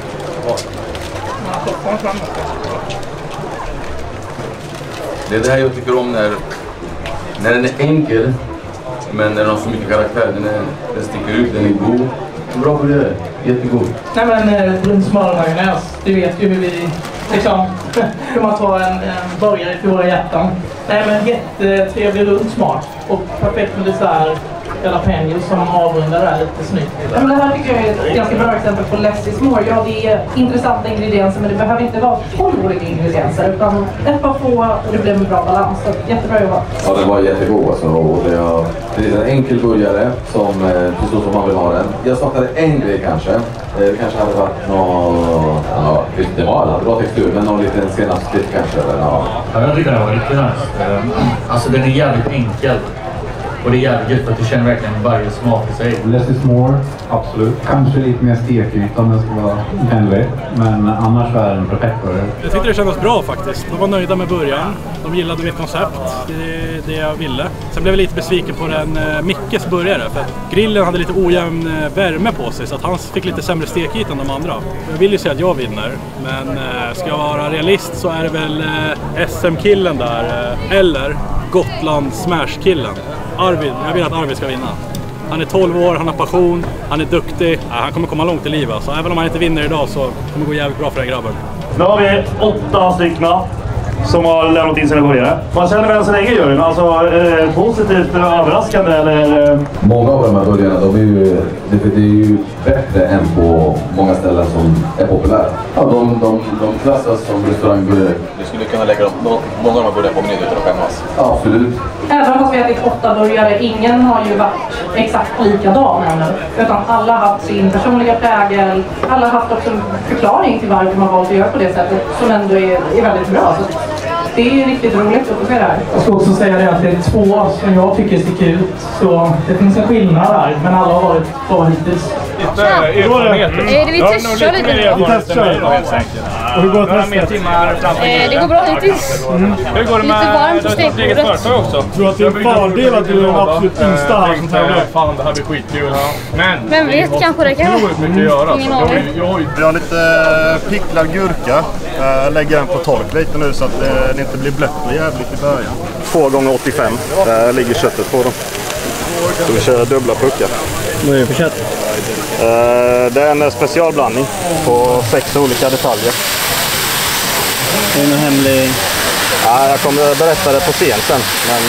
Det är det här jag tycker om när den är enkel men den har så mycket karaktär. Den sticker ut, den är god. Bra på det, jättegod. Nej men brunsmör och majonnäs, du vet ju hur vi liksom, hur man tar en burgare till våra hjärtan. Nej men jättetrevlig rundsmak och perfekt med dessert. Jalapenos som avrundar där lite snyggt. Ja, men det här tycker jag är ett ganska bra exempel på less is more. Ja, det är intressanta ingredienser men det behöver inte vara 12 olika ingredienser utan ett par få och det blir en bra balans. Så jättebra jobbat. Ja, den var jättegod alltså. Och det är en enkel burgare som precis som man vill ha den. Jag saknade en grej kanske. Det kanske hade varit någon, ja, det var alla bra textur men någon liten senapsplitt kanske. Eller, ja. Ja, jag tycker den var riktigt nice. Alltså den är jävligt enkel. Och det är jävligt gött för att du känner verkligen varje smak i sig. Less is more, absolut. Kanske lite mer stekyta om den ska vara vänlig. Men annars är den perfekt för det. Jag tyckte det kändes bra faktiskt. De var nöjda med början. De gillade mitt koncept. Det är det jag ville. Sen blev jag lite besviken på den Mickes burgare. För grillen hade lite ojämn värme på sig. Så att han fick lite sämre stekyta än de andra. Jag vill ju säga att jag vinner. Men ska jag vara realist så är det väl SM-killen där. Eller Gotland Smash-killen. Arvid, jag vill att Arvid ska vinna. Han är 12 år, han har passion, han är duktig. Han kommer komma långt i livet. Så även om han inte vinner idag så kommer det gå jävligt bra för den grabben. Nu har vi 8 stycken. som har lämnat in sina burgare. Man känner väl så länge gör det. Alltså positivt överraskande eller... Många av de här burgarna, de är ju, det är ju bättre än på många ställen som är populära. Ja, de klassas som restaurangburgare. Du skulle kunna lägga många av de här burgarna på menyn utan att skämmas. Ja, absolut. Även fast vi har ätit 8 burgare, ingen har ju varit exakt likadan ännu. Utan alla har haft sin personliga prägel. Alla har haft också en förklaring till varför man valt att göra på det sättet som ändå är väldigt bra. Så det är riktigt roligt att få se det här. Jag ska också säga det att det är 2 som jag tycker sticker ut. Så det finns en skillnad där, men alla har varit bra hittills. Vi testar lite nu. Vi testar. Och hur går det att testa? Det går bra hittills. Hur går det med lite varmt på stekbordet. företag också? Tror du att det är en fördel att du är den absolut yngsta här som tävlar? Fan, det här blir skitkul. Men Vem vet, kanske det kan vara. mycket att göra. Ingen aning. Vi har lite picklad gurka. Lägger den på tork lite nu så att det inte blir blött och jävligt i början. 2 gånger 85. Där ligger köttet på dem. Så vi kör dubbla puckar. Vad är det för kött? Det är en specialblandning på 6 olika detaljer. Är det någon hemlig... Ja, jag kommer berätta det på scen sen. Men,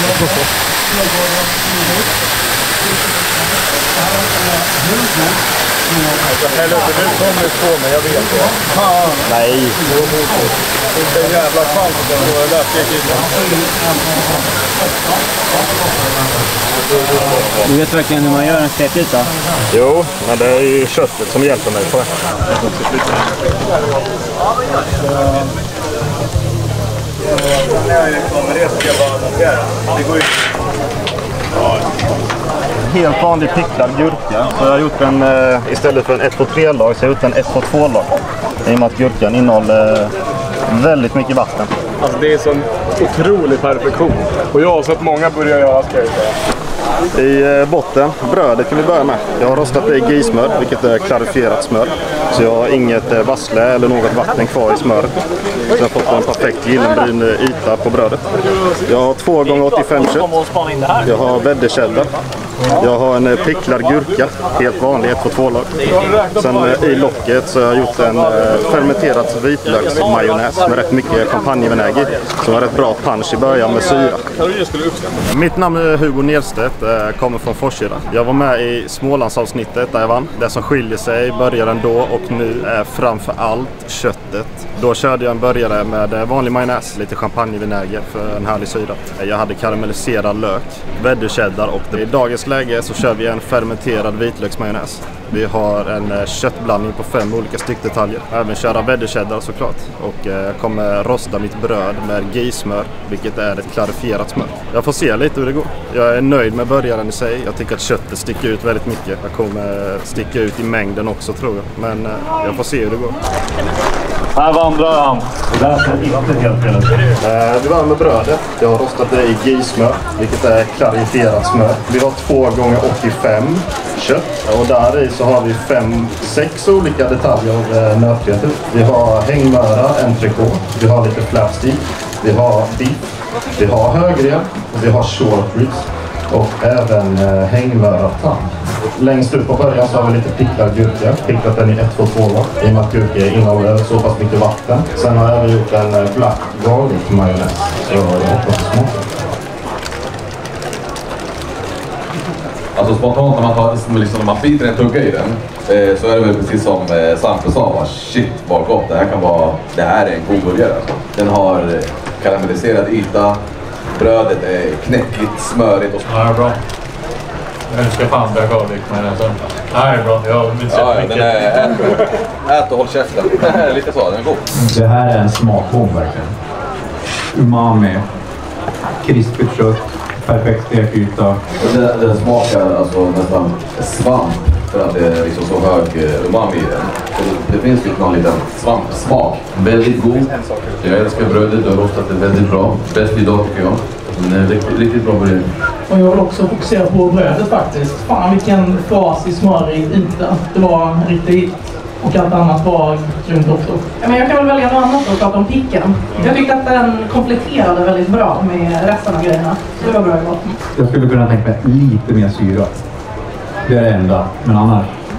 Eller du kommer på mig, jag vet det. nej. Det är en jävla chans att det där stekgrillen. Du vet verkligen hur man gör en stekgryta? Jo, men det är ju köttet som hjälper mig på det. Helt vanlig picklad gurka. Så jag har gjort en, istället för en 1-2-3-lag så har jag gjort en 1-2-2-lag. I och med att gurkan innehåller väldigt mycket vatten. Alltså det är sån otrolig perfektion. Och jag har sett många börja göra skate. I botten, brödet kan vi börja med. Jag har rostat det i gismör, vilket är klarifierat smör. Så jag har inget vassle eller något vatten kvar i smöret. Så jag har fått en perfekt gyllenbrun yta på brödet. Jag har 2 gånger 85 kött. Jag har väddercheddar. Jag har en picklad gurka, helt vanlig 1-2-lag. Sen i locket så har jag gjort en fermenterad vitlöksmajonnäs med rätt mycket champagnevinäger i. Som har rätt bra punch i början med syra. Mitt namn är Hugo Nedstedt, kommer från Forsheda. Jag var med i Smålandsavsnittet där jag vann. Det som skiljer sig började då och nu är framför allt köttet. Då körde jag en burgare med vanlig majonnäs, lite champagnevinäger för en härlig syra. Jag hade karamelliserad lök, väddercheddar och i dagens läge så kör vi en fermenterad vitlöksmajonnäs. Vi har en köttblandning på 5 olika styckdetaljer. Även köra väddercheddar såklart. Och jag kommer rosta mitt bröd med gismör, vilket är ett klarifierat smör. Jag får se lite hur det går. Jag är nöjd med burgaren i sig. Jag tycker att köttet sticker ut väldigt mycket. Jag kommer sticka ut i mängden också tror jag. Men jag får se hur det går. Här vandrar han. Det där ser inte helt fel ut. Vi börjar med brödet. Jag har rostat det i gismör, vilket är klarifierat smör. Vi har 2 gånger 85 kött. Och där i så har vi 5-6 olika detaljer av nötkreatur. Vi har hängmöra, entrecote. Vi har lite flapstick. Vi har biff. Vi har högrev. Vi har short ribs. Och även hängmöra tand. Längst upp på början så har vi lite picklad gurka. Picklat den i 1-2-2-lag. I och med att gurka innehåller så pass mycket vatten. Sen har jag även gjort en black garlic majonnäs. Så jag hoppas det smakar. Alltså spontant när man biter en tugga i den så är det väl precis som Sampe sa, shit vad gott, det här är en god burgare alltså. Den har karamelliserad yta, brödet är knäckigt, smörigt och ja, bra. Jag älskar fan garlic med den sen. Nej, bra. Jag har inte sett mycket. Den är ät och håll käften. Lite så, den är god. Det här är en smakbomb verkligen. Umami, krispigt kött, perfekt stekyta. Den smakar alltså nästan svamp för att det är liksom så hög umami i den. Det finns ju någon liten svampsmak. Väldigt god. Jag älskar brödet och rostat det väldigt bra. Bäst idag tycker jag. Men riktigt bra burgare. Och jag vill också fokusera på brödet faktiskt. Fan vilken frasig smörig yta. Det var riktigt. Och allt annat var runt också. Men jag kan väl välja något annat och prata om picken. Jag tyckte att den kompletterade väldigt bra med resten av grejerna. Det var bra gott. Jag skulle kunna tänka mig lite mer syra. Det är det enda, men annars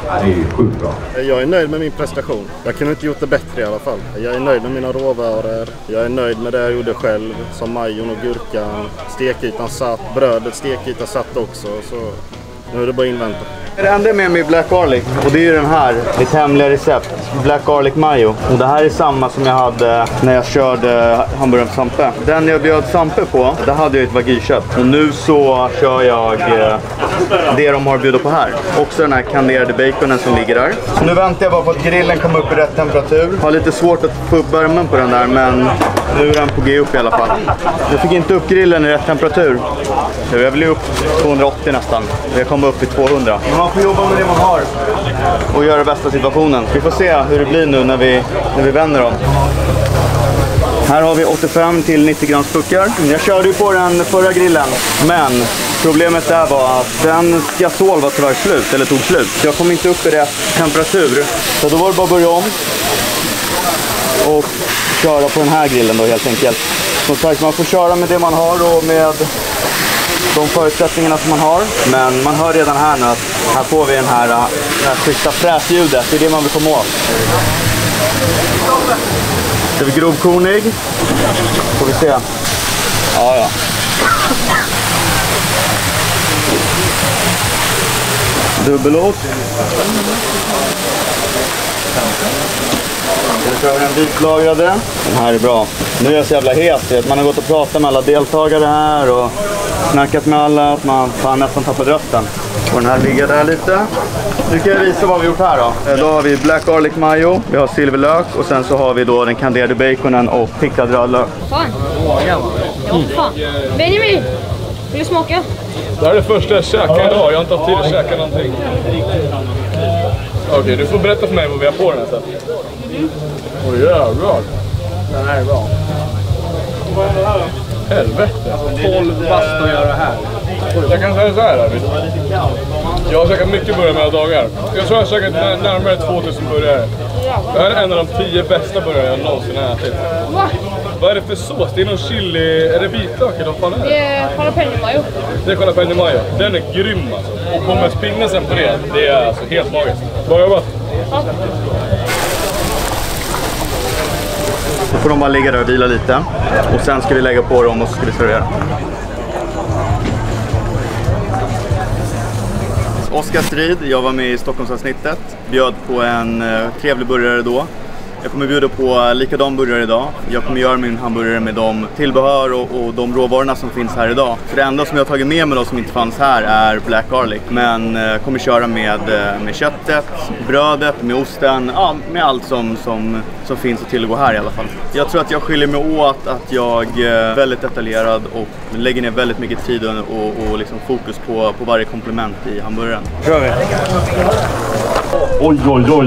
Det är ju sjukt bra. Jag är nöjd med min prestation. Jag kunde inte gjort det bättre i alla fall. Jag är nöjd med mina råvaror. Jag är nöjd med det jag gjorde själv. Som majon och gurkan. Stekytan satt. Brödet stekytan satt också. Så nu är det bara invänta. Det enda med mig Black Garlic, och det är ju den här, mitt hemliga recept, Black Garlic Mayo. Och det här är samma som jag hade när jag körde hamburgaren på Sampe. Den jag bjöd Sampe på, där hade jag ett wagyu-kött. Och nu så kör jag det de har bjudit på här. Också den här kanderade baconen som ligger där. Så nu väntar jag bara på att grillen kommer upp i rätt temperatur. Har lite svårt att få upp värmen på den där, men nu är den på G upp i alla fall. Jag fick inte upp grillen i rätt temperatur. Jag vill upp 280 nästan. Jag kommer upp i 200. Men man får jobba med det man har och göra bästa situationen. Vi får se hur det blir nu när vi vänder dem. Här har vi 85 till 90 grams puckar. Jag körde ju på den förra grillen, men problemet där var att den gasol var tyvärr slut, eller tog slut. Så jag kom inte upp i rätt temperatur. Så då var det bara att börja om och köra på den här grillen då helt enkelt. Som sagt, man får köra med det man har och med de förutsättningarna som man har. Men man hör redan här nu att här får vi det här schyssta fräsljudet. Det är det man vill komma åt. Det är grovkornig. Får vi se. Ja. Dubbelåt. Nu kör vi den vitlagrade. Den här är bra. Nu är jag så jävla het. Man har gått och pratat med alla deltagare här och snackat med alla att man fan nästan tappat rösten. Och den här ligger där lite. Nu kan jag visa vad vi gjort här då. Då har vi Black Garlic Mayo, vi har silverlök och sen så har vi då den kanderade baconen och picklad rödlök. Fan. Ja, fan. Benjamin, vill du smaka? Det här är det första jag käkar idag. Jag har inte haft tid att käka någonting. Okej, du får berätta för mig vad vi har på den här sen. Åh jävlar. Den här är bra. Helvete. 12 bast att göra här. Jag kan säga så här, Arvid. Jag har käkat mycket burgare med dagar. Jag tror jag har käkat närmare 2000 burgare. Det här är en av de 10 bästa burgare jag någonsin har ätit. Va? Vad är det för sås? Det är någon chili... Är det vitlök eller vad fan är det? Det är jalapeno mayo. Det är jalapeno mayo. Den är grym alltså. Och pommes pingnesen på det är alltså helt magiskt. Bra jobbat. Ja. Då får de bara ligga där och vila lite. Och sen ska vi lägga på dem och så ska vi servera. Oskar Strid, jag var med i Stockholmsavsnittet. Bjöd på en trevlig burgare då. Jag kommer bjuda på likadan burgare idag. Jag kommer göra min hamburgare med de tillbehör och de råvarorna som finns här idag. Så det enda som jag har tagit med mig då som inte fanns här är Black Garlic. Men kommer köra med köttet, brödet, med osten, ja, med allt som finns att tillgå här i alla fall. Jag tror att jag skiljer mig åt att jag är väldigt detaljerad och lägger ner väldigt mycket tid och liksom fokus på varje komplement i hamburgaren. Kör vi! Oj.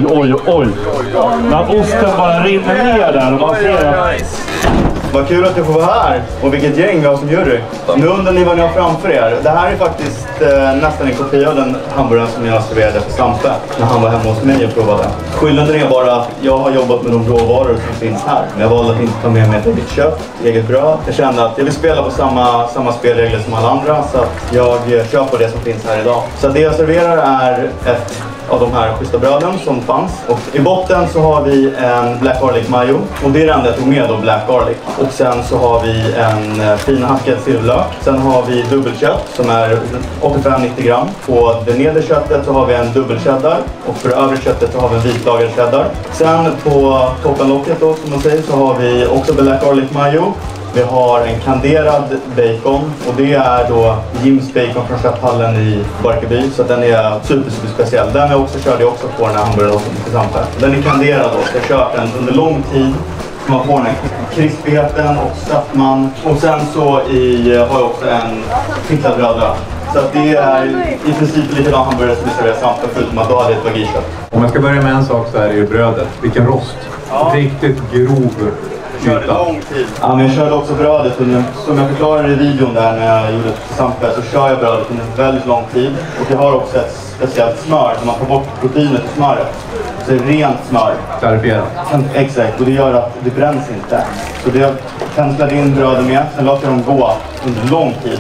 När osten bara rinner ner där och man ser att... Vad kul att du får vara här och vilket gäng vi har som jury. Nu undrar ni vad ni har framför er. Det här är faktiskt nästan en kopia av den hamburgaren som jag serverade för Sampe när han var hemma hos mig och provade. Skillnaden är bara att jag har jobbat med de råvaror som finns här. Men jag valde att inte ta med mig ett eget kött, eget bröd. Jag kände att jag vill spela på samma spelregler som alla andra så att jag kör på det som finns här idag. Så det jag serverar är ett av de här schyssta bröden som fanns. Och i botten så har vi en Black Garlic Mayo. Och det är det enda jag tog med då, Black Garlic. Och sen så har vi en finhackad silverlök. Sen har vi dubbelkött som är 85-90 gram. På det nedre köttet så har vi en dubbelcheddar. Och för det övre köttet så har vi en vitlagrad cheddar. Sen på toppenlocket då som man säger så har vi också Black Garlic Mayo. Vi har en kanderad bacon och det är då Jims bacon från kötthallen i Barkarby så den är super speciell. Den körde jag också på den här hamburgaren till Sampe. Den är kanderad då, så jag har kört den under lång tid. Man får den här krispigheten och sötman. Och sen så har jag också en picklad rödlök. Så att det är i princip lite av hamburgare som vi serverar Sampe förutom att då hade ett wagyu-kött. Om jag ska börja med en sak så är det ju brödet. Vilken rost. Ja. Riktigt grov. Körde lång tid. Ja, men jag körde också brödet som jag förklarade i videon där när jag gjorde det Sampe så kör jag brödet under väldigt lång tid. Och jag har också ett speciellt smör som man tar bort proteinet i smöret. Så det är rent smör. Klarifierat. Exakt, och det gör att det bränns inte. Så det jag penslade in brödet med, sen låter jag dem gå under lång tid.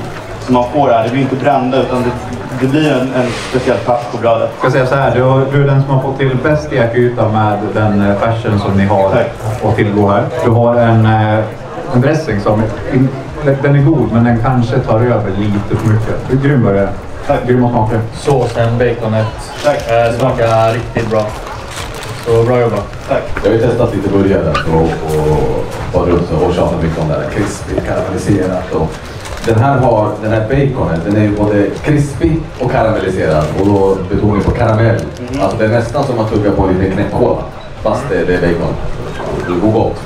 som man får här. Det blir inte brända utan det blir en speciell touch på brödet. Jag ska säga så här, du är den som har fått till bäst stekyta med den färsen som ni har att tillgå här. Du har en dressing som den är god, men den kanske tar över lite för mycket. Du är grym burgare. Tack. Grymma smaker. Såsen, baconet. Tack. Smakar riktigt bra. Så bra jobbat. Tack. Jag har ju testat lite burgare och varit runt och tjatat mycket om det här krispigt, karamelliserat. Och den här baconet, den är ju både krispig och karamelliserad. Och då betonar på karamell. Alltså det är nästan som att tugga på lite knäppkola. Fast det är bacon. Det går gott.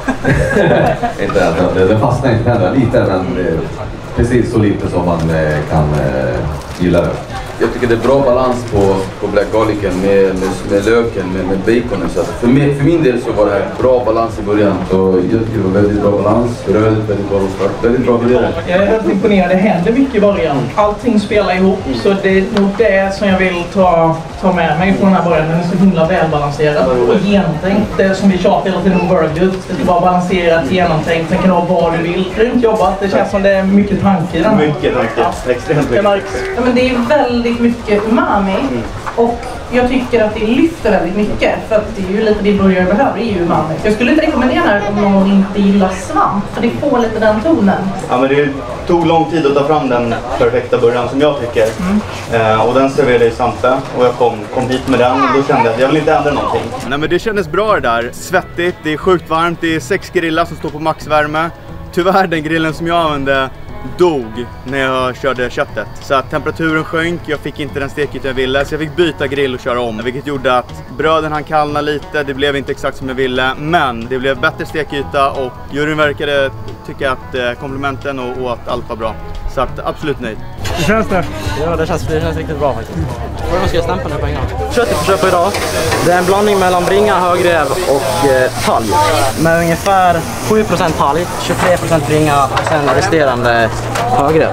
Inte att det fastnar inte tänderna lite, men precis så lite som man kan gilla det. Jag tycker det är bra balans på black garlicen med löken, med baconen. Så för min del så var det här bra balans i början. Så jag tycker det var väldigt bra balans. Brödet väldigt bra rostat. Väldigt bra vidare. Jag är väldigt imponerad. Det händer mycket i början. Allting spelar ihop. Så det är nog det som jag vill ta med mig från den här början. Den är så himla välbalanserad och genomtänkt. Det är som vi tjatar hela tiden på burger. Det ska vara balanserat, genomtänkt. Sen kan du ha vad du vill. Grymt jobbat. Det känns som det är mycket tanke i den. Mycket tanke. Extremt mycket. Ja, men det är väldigt mycket umami och jag tycker att det lyfter väldigt mycket för att det är ju lite det burgare behöver, det är ju umami. Jag skulle inte rekommendera det om någon inte gillar svamp för det får lite den tonen. Ja, men det tog lång tid att ta fram den perfekta burgaren som jag tycker. Och den serverade i Sampe och jag kom hit med den och då kände jag att jag vill inte ändra någonting. Nej, men det kändes bra det där. Svettigt, det är sjukt varmt, det är 6 grillar som står på maxvärme. Tyvärr den grillen som jag använde dog när jag körde köttet. Så att temperaturen sjönk, jag fick inte den stekyta jag ville. Så jag fick byta grill och köra om. Vilket gjorde att bröden han kallna lite. Det blev inte exakt som jag ville. Men det blev bättre stekyta och juryn verkade tycka att komplimenten och att allt var bra. Så att absolut nöjd. Hur känns det? Ja, det känns riktigt bra faktiskt. Vad ska jag stämpa nu på en gång? Köttet vi köper idag, det är en blandning mellan bringa, högrev och talg. Med ungefär 7% talg, 23% bringa och sen resterande högrev.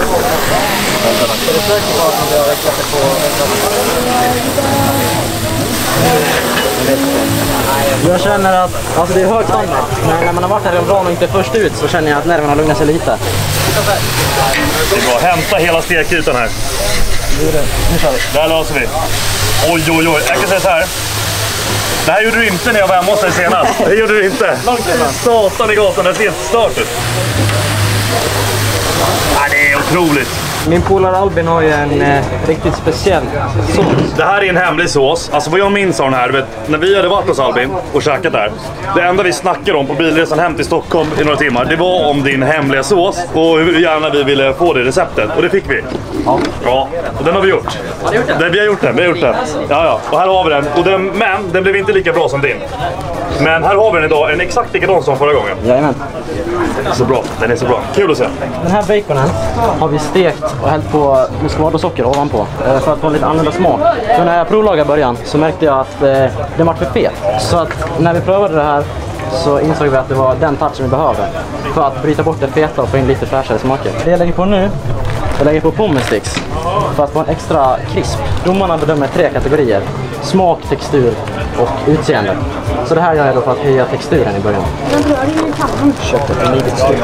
Jag känner att alltså det är hög standard, men när man har varit här en bra och inte först ut så känner jag att nerverna lugnar sig lite. Det är bra, hämta hela stekytan här. Nu kör vi. Där löser vi. Oj, oj, oj. Jag kan säga så här. Det här gjorde du inte när jag var hemma hos dig senast. Det gjorde du inte. Satan i gatan, det ser helt stört ut. Det är otroligt. Min polare Albin har ju en riktigt speciell sås. Det här är en hemlig sås. Alltså vad jag minns av den här, vet, när vi hade varit hos Albin och käkat där. Det enda vi snackade om på bilresan hem till Stockholm i några timmar, det var om din hemliga sås och hur gärna vi ville få det receptet. Och det fick vi. Ja, och den har vi gjort. Har du gjort den? Vi har gjort den. Ja. Och här har vi den. Men den blev inte lika bra som din. Men här har vi den idag, en exakt likadan som förra gången. Jajamän. Så bra, den är så bra. Kul att se. Den här baconen har vi stekt och hällt på muscovado-socker ovanpå för att få en lite annorlunda smak. För när jag provlagade i början så märkte jag att den var för fet. Så att när vi prövade det här så insåg vi att det var den touchen vi behövde för att bryta bort det feta och få in lite fräschare smaker. Det jag lägger på nu, jag lägger på pommes sticks för att få en extra krisp. Domarna bedömer 3 kategorier: smak, textur och utseende. Så det här gör jag då för att höja texturen i början. Köttet är lite styggt.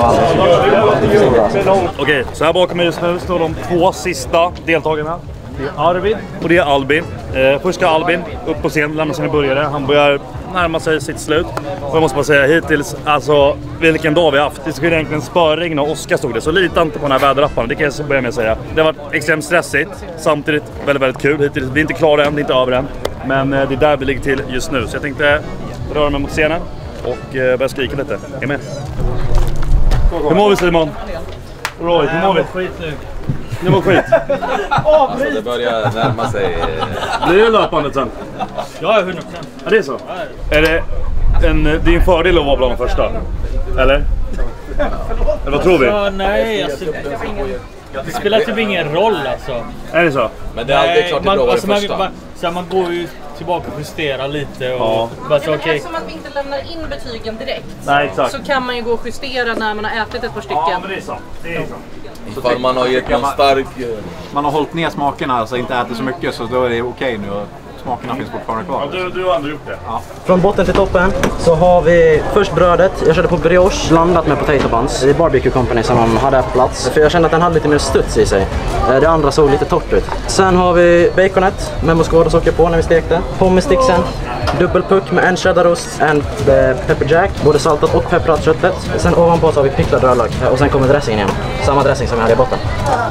Okej, så här bakom mig just nu står de 2 sista deltagarna. Det är Arvid och det är Albin. Först ska Albin upp på scen, lämna sina burgare. Han börjar närma sig sitt slut. Och jag måste bara säga hittills, alltså vilken dag vi har haft. Det skulle egentligen spöregna och åska stod det. Så lita inte på den här väderappen, det kan jag börja med att säga. Det har varit extremt stressigt, samtidigt väldigt, väldigt kul. Hittills, vi är inte klara än, det är inte över än. Men det är där vi ligger till just nu. Så jag tänkte röra mig mot scenen och börja skrika lite. Är med? Hur mår vi, Simon? Roy, hur mår vi? Det var skit. Alltså det börjar närma sig. Blir det löpandet sen? Ja, 100%. Ja, det är så. Är det din fördel att vara bland de första? Eller? Eller vad tror vi? Ja, nej, alltså, det spelar typ ingen roll alltså. Är det så? Men det är alltid klart det är bra att vara första. Man går ju tillbaka och justerar lite och bara så okej. Eftersom att vi inte lämnar in betygen direkt. Nej, exakt. Så kan man ju gå och justera när man har ätit ett par stycken. Ja, men det är så. Det är så. Ifall man har gett någon stark... Man har hållit ner smakerna, alltså inte ätit så mycket, så då är det okej nu att smakerna finns fortfarande kvar. Ja, du har ändå gjort det. Ja. Från botten till toppen så har vi först brödet. Jag körde på brioche blandat med potato buns. Det är Barbecue Company som de hade på plats. För jag kände att den hade lite mer studs i sig. Det andra såg lite torrt ut. Sen har vi baconet med muscovado-socker på när vi stekte. Pommes sticksen. Dubbelpuck med en cheddarost, en pepper jack. Både saltat och pepprat köttet. Sen ovanpå så har vi picklad rödlök. Och sen kommer dressingen igen. Samma dressing som jag hade i botten.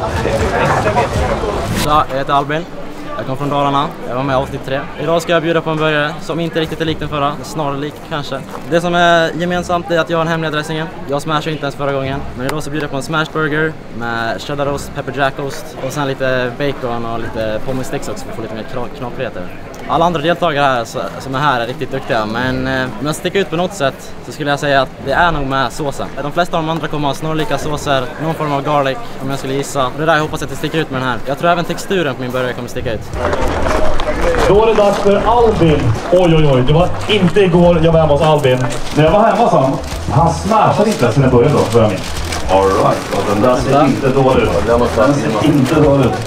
Så, jag heter Albin. Jag kom från Dalarna, jag var med i avsnitt 3. Idag ska jag bjuda på en burgare som inte riktigt är lik den förra, snarare lik kanske. Det som är gemensamt är att jag har den hemliga dressingen. Jag smashade inte ens förra gången. Men idag så bjuder jag på en smashburger med cheddarost, pepper jackost och sen lite bacon och lite pommes sticks också för att få lite mer knaprigheter. Alla andra deltagare här som är här är riktigt duktiga, men om jag sticker ut på något sätt så skulle jag säga att det är nog med såsen. De flesta av de andra kommer ha snarlika såser, någon form av garlic om jag skulle gissa. Det är där jag hoppas att det sticker ut med den här. Jag tror även texturen på min burgare kommer sticka ut. Då är det dags för Albin. Oj, det var inte igår jag var hemma hos Albin. När jag var hemma hos han smashade inte sen i början då, för jag minns. All right, och den där ser inte dålig ut. Den ser inte dålig ut.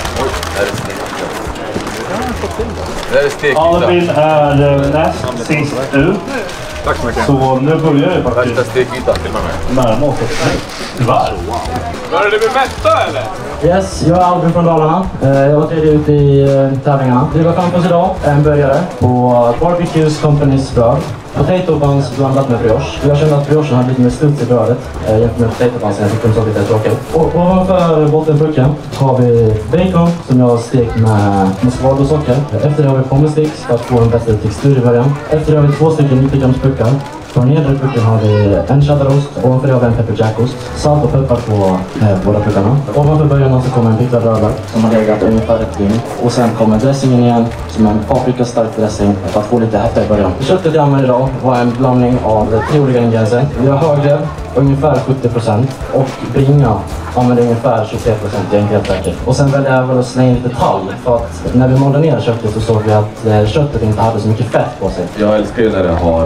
Albin är näst sist ut. Tack så mycket. Så nu börjar det faktiskt. Värsta stekytan till mig. Närmare oss. Tyvärr. Börjar du bli mätta eller? Yes, jag är Albin från Dalarna. Jag var tredje ut i tävlingarna. Det var framför oss idag en burgare på Barbecue Company's bröd. Potato buns blandat med brioche. Jag kände att briochen hade lite mer studs i brödet jämfört med potato bunsen. Jag tyckte de såg lite tråkigt. Och ovanför bottenpucken har vi bacon som jag har stekt med muscovado-socker. Efter det har vi pommes sticks för att få en bättre textur i början. Efter det har vi 2 stycken 90 grams puckar. På den nedre pucken har vi en cheddarost, ovanför det har vi en pepper jackost, salt och peppar på båda puckarna. Ovanför början så kommer en picklad rödlök som har legat ungefär ett dygn. Och sen kommer dressingen igen som är en paprika stark dressing för att få lite häfta i början. Köttet jag använder idag var en blandning av 3 olika ingredienser. Vi har högre ungefär 70% och bringa använder ungefär 23% i helt säkert. Och sen väljer jag väl att slänga in lite talg för att när vi malde ner köttet så såg vi att köttet inte hade så mycket fett på sig. Jag älskar ju när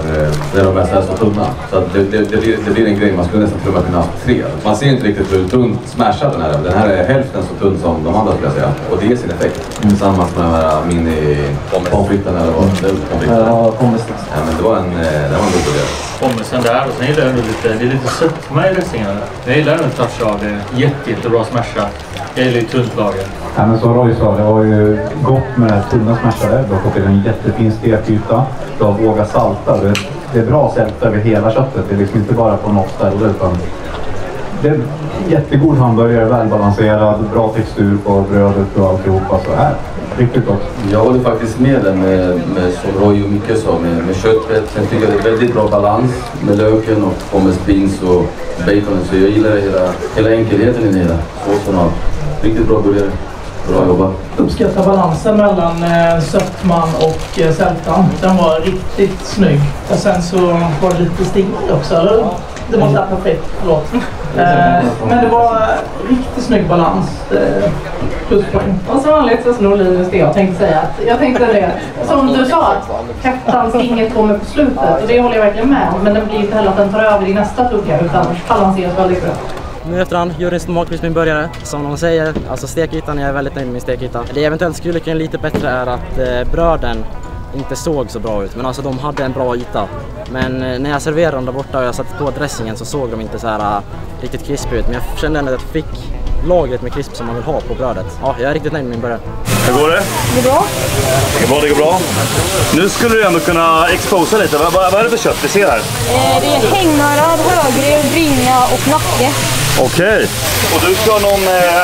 de bästa är så tunna. Så att det blir en grej, man skulle nästan tro att kunna ha 3. Man ser inte riktigt hur tunt smashad den här är. Den här är hälften så tunn som de andra skulle jag säga. Och det ger sin effekt. Tillsammans med de här mini-pomfritten eller vad det är. Ja, pommes. Ja, men det var en god idé. Pommesen där och sen gillar jag lite sötma i dressingen. Jag gillar en touch av det. Jättebra smashat. Jag gillar ju tunt lager. Ja, men som Roy sa, det var ju gott med det här tunna smashade. Du har fått en jättefin stekyta. Du har vågat salta. Det är bra sält över hela köttet. Det är liksom inte bara på något ställe utan det är jättegod hamburgare, välbalanserad, bra textur på brödet och alltihopa så här. Riktigt gott. Jag håller faktiskt med den med som Roy och Micke sa med köttet. Sen tycker jag det är väldigt bra balans med löken och pommes beans och bacon. Så jag gillar hela enkelheten i det hela. Såsen och riktigt bra burgare. Bra jobbat. Uppskattar balansen mellan sötman och sältan. Den var riktigt snygg. Och sen så var det lite stingig också, eller? Det var inte perfekt, förlåt. Men det var riktigt snygg balans. Pluspoäng. Och som vanligt så snor Linus det jag tänkte säga. Jag tänkte det, som du sa, häftan stinget kommer på slutet. Och det håller jag verkligen med om. Men det blir inte heller att den tar över i nästa tugga utan balanseras väldigt bra. Nu efterhand, juryns smakvis min burgare. Som de säger, alltså stekytan, jag är väldigt nöjd med min stekyta. Det eventuellt skulle kunna lite bättre är att bröden inte såg så bra ut. Men alltså de hade en bra yta. Men när jag serverade dem där borta och jag satte på dressingen så såg de inte så här riktigt krispiga ut. Men jag kände ändå att jag fick lagret med krisp som man vill ha på brödet. Ja, jag är riktigt nöjd med min burgare. Hur går det? Det går bra. Det går bra. Nu skulle du ändå kunna exposa lite. Vad är det för kött vi ser här? Det är hängörad, högrev, bringa och nacke. Okej. Och du ska ha någon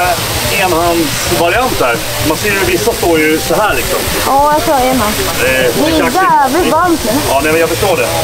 enhandsvariant här. Man ser ju vissa står ju så här liksom. Ja, jag kör enhand. Det är jävligt varmt nu. Ja, nej, men jag förstår det.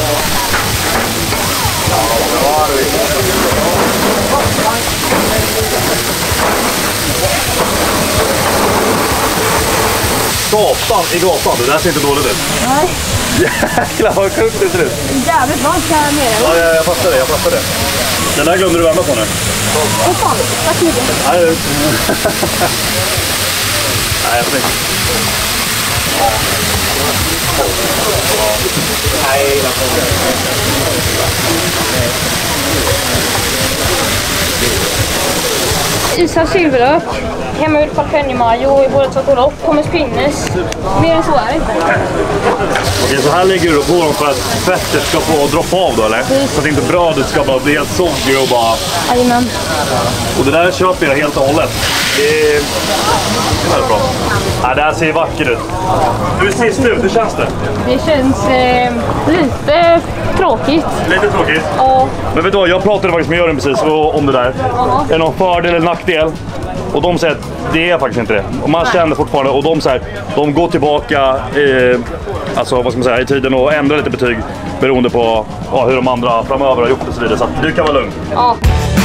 Satan i gatan, det där ser inte dåligt ut. Nej. Jäklar vad sjukt det ser ut. Jävligt varmt här nere. Ja, jag fattar det. Den där glömde du värma på nu. Åh fan, tack mycket. Nej, jag tänkte. Isar silverlök, hemmagjord jalapeno mayo i både choklad, pommes pinnes. Mer än så är det inte. Okej, så här lägger du på dem för att fettet ska få droppa av då, eller? Så att inte brödet ska bara bli helt soggy och bara... Jajamän. Och det där köper jag helt och hållet. Det är väldigt bra. Ja, det här ser vackert ut. Hur ser det ut? Hur känns det? Det känns lite tråkigt. Lite tråkigt? Ja. Men vet du vad, jag pratade faktiskt med Jörgen precis om det där. Är det någon fördel eller nackdel? Och de säger att det är faktiskt inte det. Och man känner fortfarande, och de säger de går tillbaka alltså, vad ska man säga, i tiden och ändrar lite betyg beroende på hur de andra framöver har gjort och så vidare. Så att du kan vara lugn. Ja.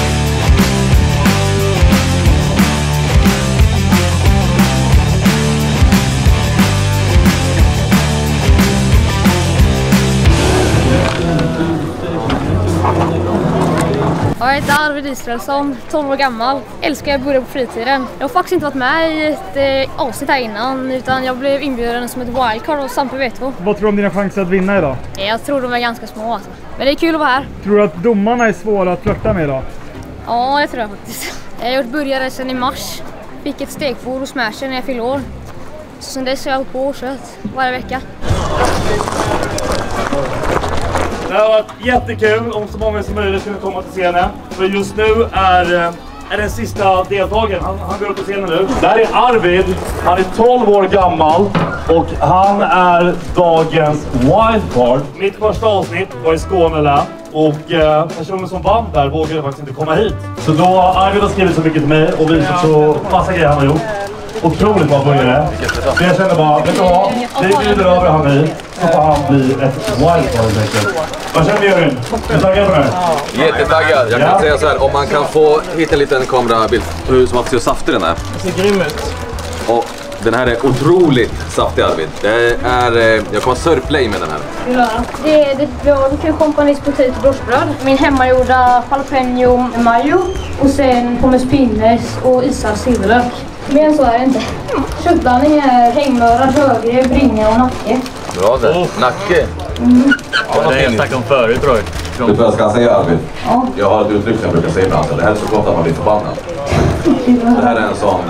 Jag heter Arvid Israelsson, 12 år gammal. Älskar att börja på fritiden. Jag har faktiskt inte varit med i ett avsnitt här innan, utan jag blev inbjuden som ett wildcard och Sampe Vetvo. Vad tror du om dina chanser att vinna idag? Jag tror de är ganska små alltså. Men det är kul att vara här. Tror du att domarna är svåra att flirta med idag? Ja, det tror jag faktiskt. Jag har gjort burgare sedan i mars. Fick ett stekbord hos Smasher när jag fyllde år. Så sen dess har jag hållit på och kört varje vecka. Det har varit jättekul om så många som möjligt skulle komma till scenen. För just nu är den sista deltagaren. Han går upp på scenen nu. Det här är Arvid. Han är 12 år gammal och han är dagens wildcard. Mitt första avsnitt var i Skåne län. Och personen som vann där vågade faktiskt inte komma hit. Så då Arvid har skrivit så mycket till mig och visat så massa grejer han har gjort. Otroligt bra börjare. Så jag känner bara, vet du vad? Det bjuder över han i. Så får han bli ett wildcard. Vad känner du, Jörgen? Är du taggad på det här? Jättetaggad. Jag kan säga så här, om man kan få hit en liten kamerabild hur som ser saftig den är. Det ser grym ut. Och den här är otroligt saftig, Arvid. Jag kommer surplay med den här. Det är Barbecue Company's potato bröstbröd. Min hemmagjorda jalapeno mayo och sen pommes pinnes och Isar silverlök. Mer än så är det inte. Köttblandning är hängmöra, rödgrev, bringa och nacke. Bra där. Nacke. Ja, det jag snackade om förut, Roy. Vet du vad jag ska säga, Arvid? Ja. Jag har ett uttryck som jag brukar säga ibland. Det här är så gott att man blir förbannad. Det här är en sån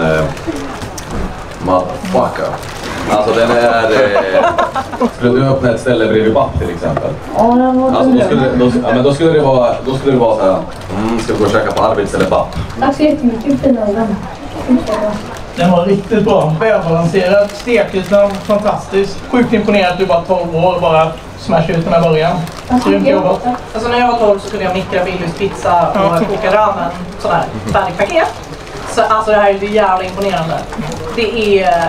motherfucker. Alltså den är... skulle du öppna ett ställe bredvid Bapp till exempel? Alltså då skulle det vara så här. Ska vi gå och käka på Arvids eller Bapp? Tack så jättemycket för nöjden. Den var riktigt bra. Välbalanserad. Stekytan, fantastiskt. Sjukt imponerad att du var 12 år och bara smash ut den här början. Grymt jobbat. Alltså när jag var 12 så kunde jag mikra Willys pizza och koka ramen. Sån här färdig paket. Så alltså det här är jävla imponerande. Det är...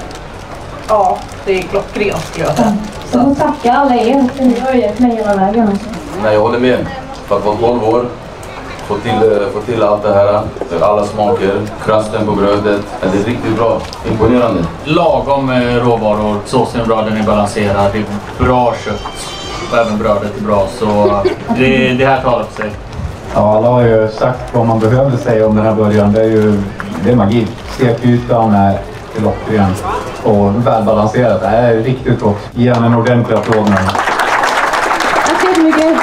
Ja, det är klockrent skulle jag säga. Jag får tacka alla er. Ni har hjälpt mig hela vägen. Nej, jag håller med. För att vara 12 år, få till allt det här, alla smaker, krasten på brödet. Det är riktigt bra, imponerande. Lagom råvaror, såsen är bra, den är balanserad, det är bra kött. Och även brödet är bra, så det här talar för sig. Ja, alla har ju sagt vad man behövde säga om den här början. Det är magi. Stekytan är klockren och välbalanserat. Det är riktigt gott. Ge en ordentlig applåd nu. Tack så jättemycket.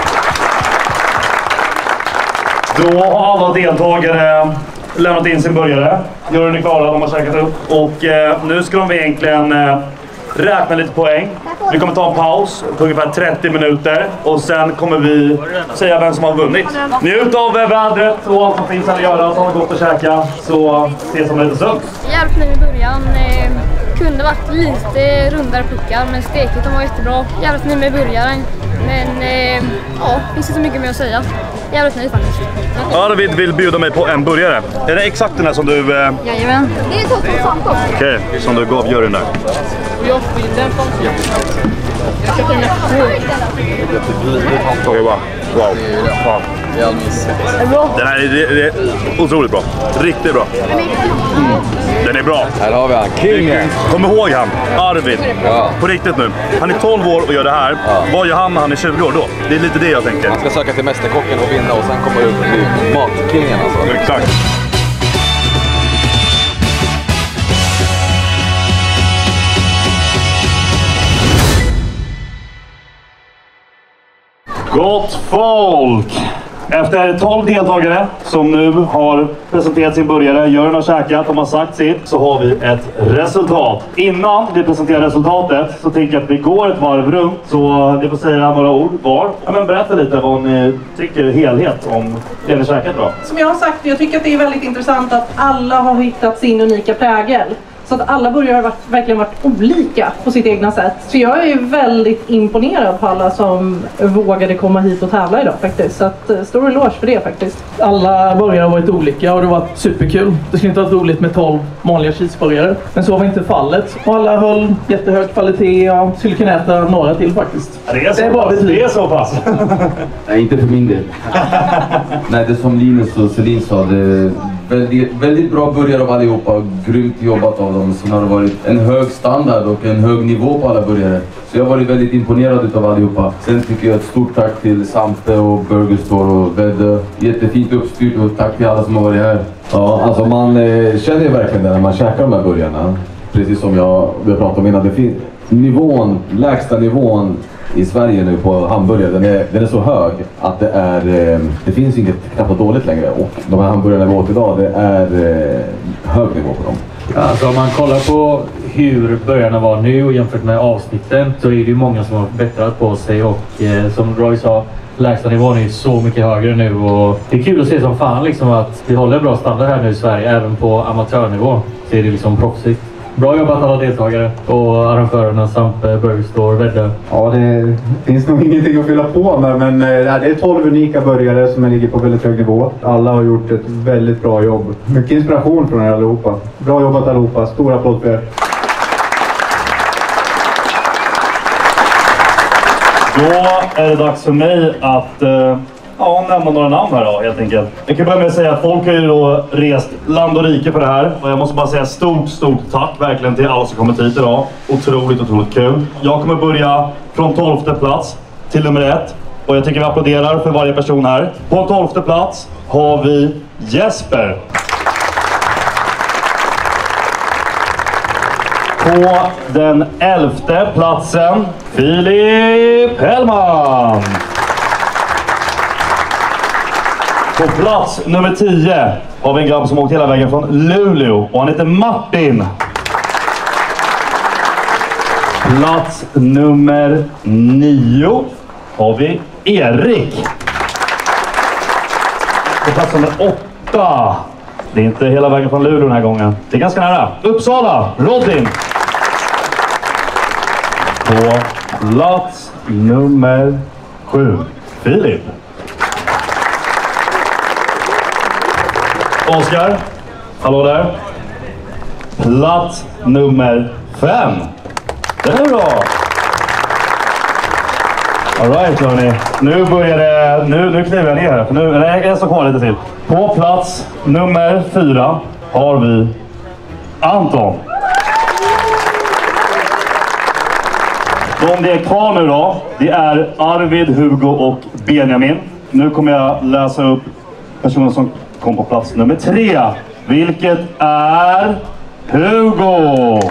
Då har alla deltagare lämnat in sin burgare. Jörgen är klara, de har käkat upp. Och nu ska de egentligen räkna lite poäng. Vi kommer ta en paus på ungefär 30 minuter. Och sen kommer vi säga vem som har vunnit. Njut av vädret och allt som finns här att göra. Så har vi gått och käka. Så ses om lite stund. Jävligt nöjd i början. Kunde varit lite rundare puckar, men stekytan var jättebra. Jävligt nöjd med burgaren. Men ja, det finns inte så mycket mer att säga. Jävligt nöjd faktiskt. Arvid vill bjuda mig på en burgare. Är det exakt den här som du... Jajamän. Det är så sant. Okej, som du gav Jörgen där. Okej, bara. Wow. Den här är otroligt bra. Riktigt bra. Den är bra. Här har vi han, kingen. Kom ihåg han, Arvid. Ja. På riktigt nu. Han är 12 år och gör det här. Ja. Vad gör han när han är 20 år då? Det är lite det jag tänker. Han ska söka till mästerkocken och vinna och sen kommer det upp och bli matkingen alltså. Exakt. Gott folk! Efter 12 deltagare som nu har presenterat sin burgare, Jörgen har käkat, de har sagt sitt, så har vi ett resultat. Innan vi presenterar resultatet så tänker jag att vi går ett varv runt, så ni får säga några ord var. Ja, men berätta lite vad ni tycker helhet om det ni käkat då. Som jag har sagt, jag tycker att det är väldigt intressant att alla har hittat sin unika prägel. Så att alla burgare har verkligen varit olika på sitt egna sätt. Så jag är väldigt imponerad på alla som vågade komma hit och tävla idag faktiskt. Så att stor eloge för det faktiskt. Alla burgare har varit olika och det var superkul. Det skulle inte vara roligt med 12 vanliga cheeseburgare. Men så var inte fallet. Och alla höll jättehög kvalitet och skulle kunna äta några till faktiskt. Det är så pass. Nej, inte för min del. Nej, det som Linus och Celine sa, det är väldigt bra burgare av allihopa. Grymt jobbat av dem. Som har varit en hög standard och en hög nivå på alla burgare. Så jag har varit väldigt imponerad av allihopa. Sen tycker jag ett stort tack till Sampe och Burger Store och Vedde. Jättefint uppstyrt och tack till alla som har varit här. Ja, alltså man känner ju verkligen det när man käkar de här burgarna. Precis som vi har pratat om innan. Det finns nivån, lägsta nivån i Sverige nu på hamburgare, den är så hög att det finns inget knappt dåligt längre. Och de här hamburgarna vi åt idag, det är hög nivå på dem. Alltså om man kollar på hur börjarna var nu och jämfört med avsnitten, så är det ju många som har bättrat på sig. Och som Roy sa, lägsta nivån är ju så mycket högre nu. Och det är kul att se som fan liksom att vi håller bra standard här nu i Sverige, även på amatörnivå. Så är det liksom proffsigt. Bra jobbat alla deltagare och arrangörerna samt Burger Store, Vedde. Ja, det finns nog ingenting att fylla på med, men det är 12 unika burgare som ligger på väldigt hög nivå. Alla har gjort ett väldigt bra jobb. Mycket inspiration från er allihopa. Bra jobbat allihopa. Stora applåd för er. Då är det dags för mig att nämna några namn här då, helt enkelt. Jag kan börja med att säga att folk har ju då rest land och rike för det här. Och jag måste bara säga stort tack verkligen till alla som kommit hit idag. Otroligt kul. Jag kommer börja från 12:e plats till nummer 1. Och jag tycker vi applåderar för varje person här. På 12:e plats har vi Jesper. På den 11:e platsen, Filip Hellman. På plats nummer 10 har vi en grabb som åkt hela vägen från Luleå och han heter Martin. Plats nummer 9 har vi Erik. På plats nummer 8. Det är inte hela vägen från Luleå den här gången. Det är ganska nära. Uppsala, Rodin. På plats nummer 7, Filip. Oskar, hallå där. Plats nummer 5. Det är bra. Alright hörni. Nu börjar det. Nu kliver jag ner här. För nu är jag så kvar lite till. På plats nummer 4 har vi Anton. De det är kvar nu då, det är Arvid, Hugo och Benjamin. Nu kommer jag läsa upp personen som kom på plats nummer 3. Vilket är Hugo.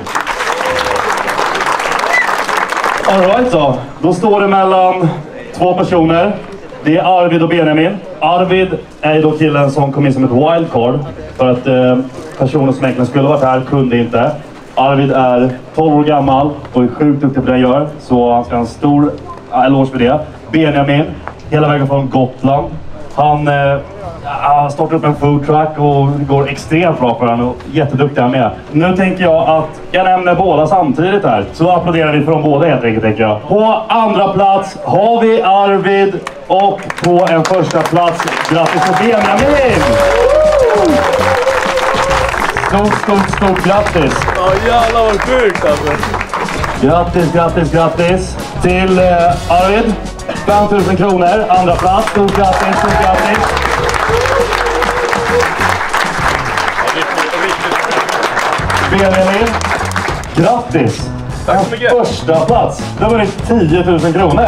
Alright då står det mellan 2 personer. Det är Arvid och Benjamin. Arvid är då killen som kom in som ett wildcard. För att personer som egentligen skulle varit här kunde inte. Arvid är 12 år gammal och är sjukt duktig på det han gör. Så han ska ha en stor eloge för det. Benjamin, hela vägen från Gotland. Han startar upp en food truck och det går extremt bra för honom. Jätteduktig han med. Nu tänker jag att jag nämner båda samtidigt här. Så applåderar vi för dem båda helt enkelt, tänker jag. På andra plats har vi Arvid. Och på en första plats, grattis till Benjamin! Stort grattis! Ja jävlar vad sjukt alltså! Grattis till Arvid. 5 000 kronor, andra plats. Stort grattis! Benjamin, grattis! Första plats, det var 10 000 kronor.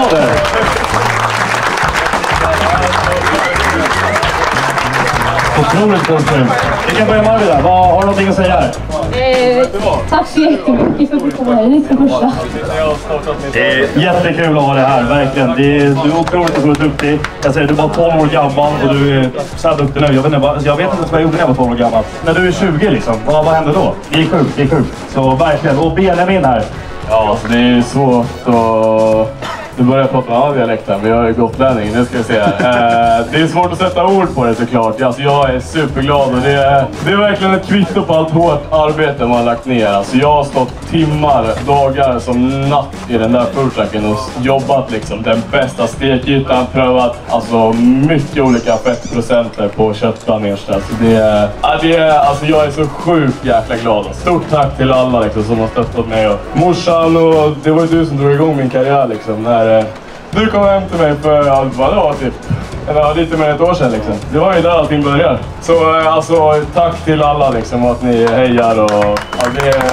På Otroligt kul. Vi kan börja med Arvid där. Har du någonting att säga här? Tack så jättemycket för att du kom hit för första. Jättekul att ha det här, verkligen. Du är otroligt duktig. Jag säger, du är bara 12 år gammal och du är så här duktig nu. Jag vet inte ens vad jag gjorde när jag var 12 år gammal. När du är 20 liksom, vad hände då? Det är sjukt. Så verkligen. Och Benjamin här. Ja, alltså det är svårt att... Du börjar prata med alla dialekten, vi har ju gotlänning, nu ska vi se här. Det är svårt att sätta ord på det såklart. Alltså jag är superglad och det är verkligen ett kvitto på allt hårt arbete man har lagt ner. Alltså jag har stått timmar, dagar som natt i den där fulltracken och jobbat liksom den bästa stekytan, prövat alltså mycket olika fettprocenter på köttpaneringen. Alltså alltså jag är så sjukt jäkla glad. Stort tack till alla liksom som har stöttat mig och morsan, och det var ju du som drog igång min karriär liksom. Du kom hem till mig för lite mer än ett år sedan liksom. Det var ju där allting började. Så alltså tack till alla liksom att ni hejar och det är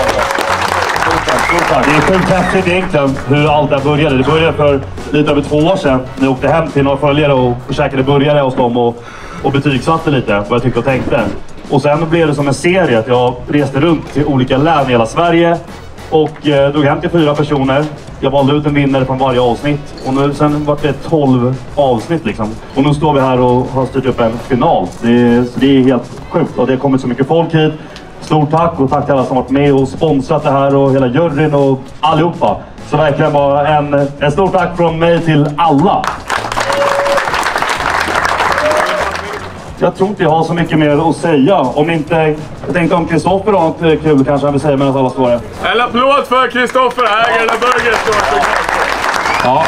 Det är sjukt häftigt egentligen hur allt det började. Det började för lite över 2 år sedan. När jag åkte hem till några följare och käkade burgare hos dem och betygsatte lite vad jag tyckte och tänkte. Och sen blev det som en serie att jag reste runt till olika län i hela Sverige. Och drog hem till 4 personer. Jag valde ut en vinnare från varje avsnitt. Och sen var det 12 avsnitt liksom. Och nu står vi här och har styrt upp en final. Så det är helt sjukt. Och det har kommit så mycket folk hit. Stort tack och tack till alla som varit med och sponsrat det här. Och hela juryn och allihopa. Så verkligen bara en stort tack från mig till alla. Jag tror inte jag har så mycket mer att säga. Om inte... Jag tänkte om Kristoffer har något kul kanske han vill säga medan alla står här. En applåd för Kristoffer, ägaren av Burgerstore. Ja.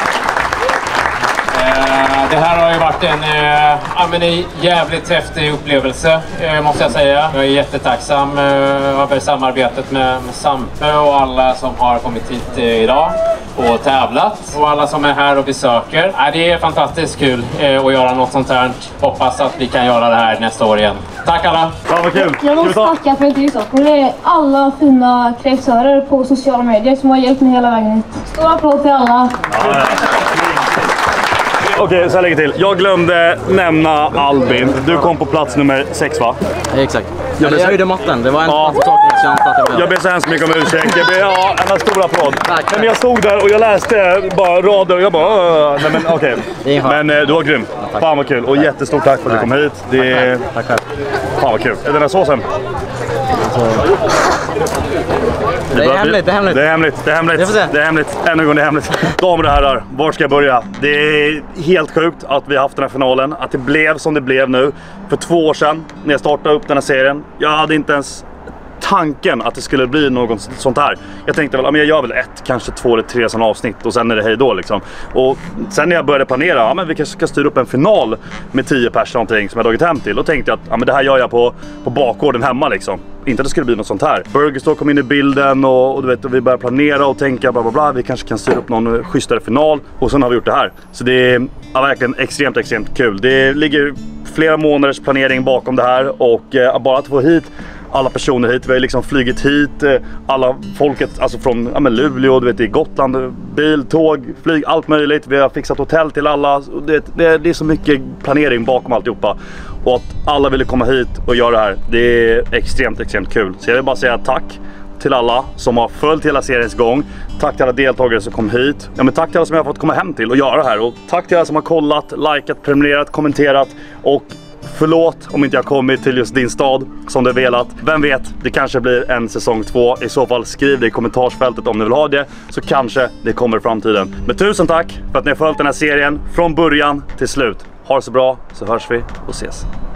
Det här har ju varit en jävligt häftig upplevelse, måste jag säga. Jag är jättetacksam över samarbetet med Sampe och alla som har kommit hit idag och tävlat. Och alla som är här och besöker. Det är fantastiskt kul att göra något sånt här. Hoppas att vi kan göra det här nästa år igen. Tack alla! Ja, vad kul! Jag måste tacka för att det är så. Och det är alla fina kreatörer på sociala medier som har hjälpt mig hela vägen hit. Stor applåd till alla! Okej, så här lägger till. Jag glömde nämna Albin. Du kom på plats nummer 6 va? Exakt. Jag höjde matten. Det var en sak jag ber så hemskt mycket om ursäkt. En stor applåd. Men jag stod där och jag läste bara rader och jag bara... Nej men okej. Men du var grym. Fan vad kul. Och jättestort tack för att du kom hit. Tack. Fan vad kul. Är den här såsen? Det är hemligt. Det är hemligt. Ännu en gång det är hemligt. Damer och herrar, var ska jag börja? Det är helt sjukt att vi har haft den här finalen. Att det blev som det blev nu. För 2 år sedan när jag startade upp den här serien. Jag hade inte ens tanken att det skulle bli något sånt här. Jag tänkte väl, jag gör väl 1, kanske 2 eller 3 sådana avsnitt och sen är det hej då liksom. Och sen när jag började planera, men vi kanske ska styra upp en final med 10 pers någonting som jag dragit hem till. Då tänkte jag att det här gör jag på bakgården hemma liksom. Inte att det skulle bli något sånt här. Burgerstore kom in i bilden och du vet, och vi började planera och tänka bla bla bla. Vi kanske kan styra upp någon schysstare final och sen har vi gjort det här. Så det är verkligen extremt kul. Det ligger flera månaders planering bakom det här och bara att få hit alla personer hit. Vi har liksom flygit hit alla folket, alltså från Luleå, du vet, i Gotland, bil, tåg, flyg, allt möjligt. Vi har fixat hotell till alla. Det är så mycket planering bakom alltihopa. Och att alla ville komma hit och göra det här, det är extremt kul. Så jag vill bara säga tack till alla som har följt hela seriens gång. Tack till alla deltagare som kom hit. Ja, men tack till alla som jag har fått komma hem till och göra det här. Och tack till alla som har kollat, likat, prenumererat, kommenterat. Och förlåt om inte jag kommit till just din stad som du velat. Vem vet, det kanske blir en säsong 2. I så fall skriv det i kommentarsfältet om ni vill ha det. Så kanske det kommer i framtiden. Men tusen tack för att ni har följt den här serien från början till slut. Ha det så bra, så hörs vi och ses.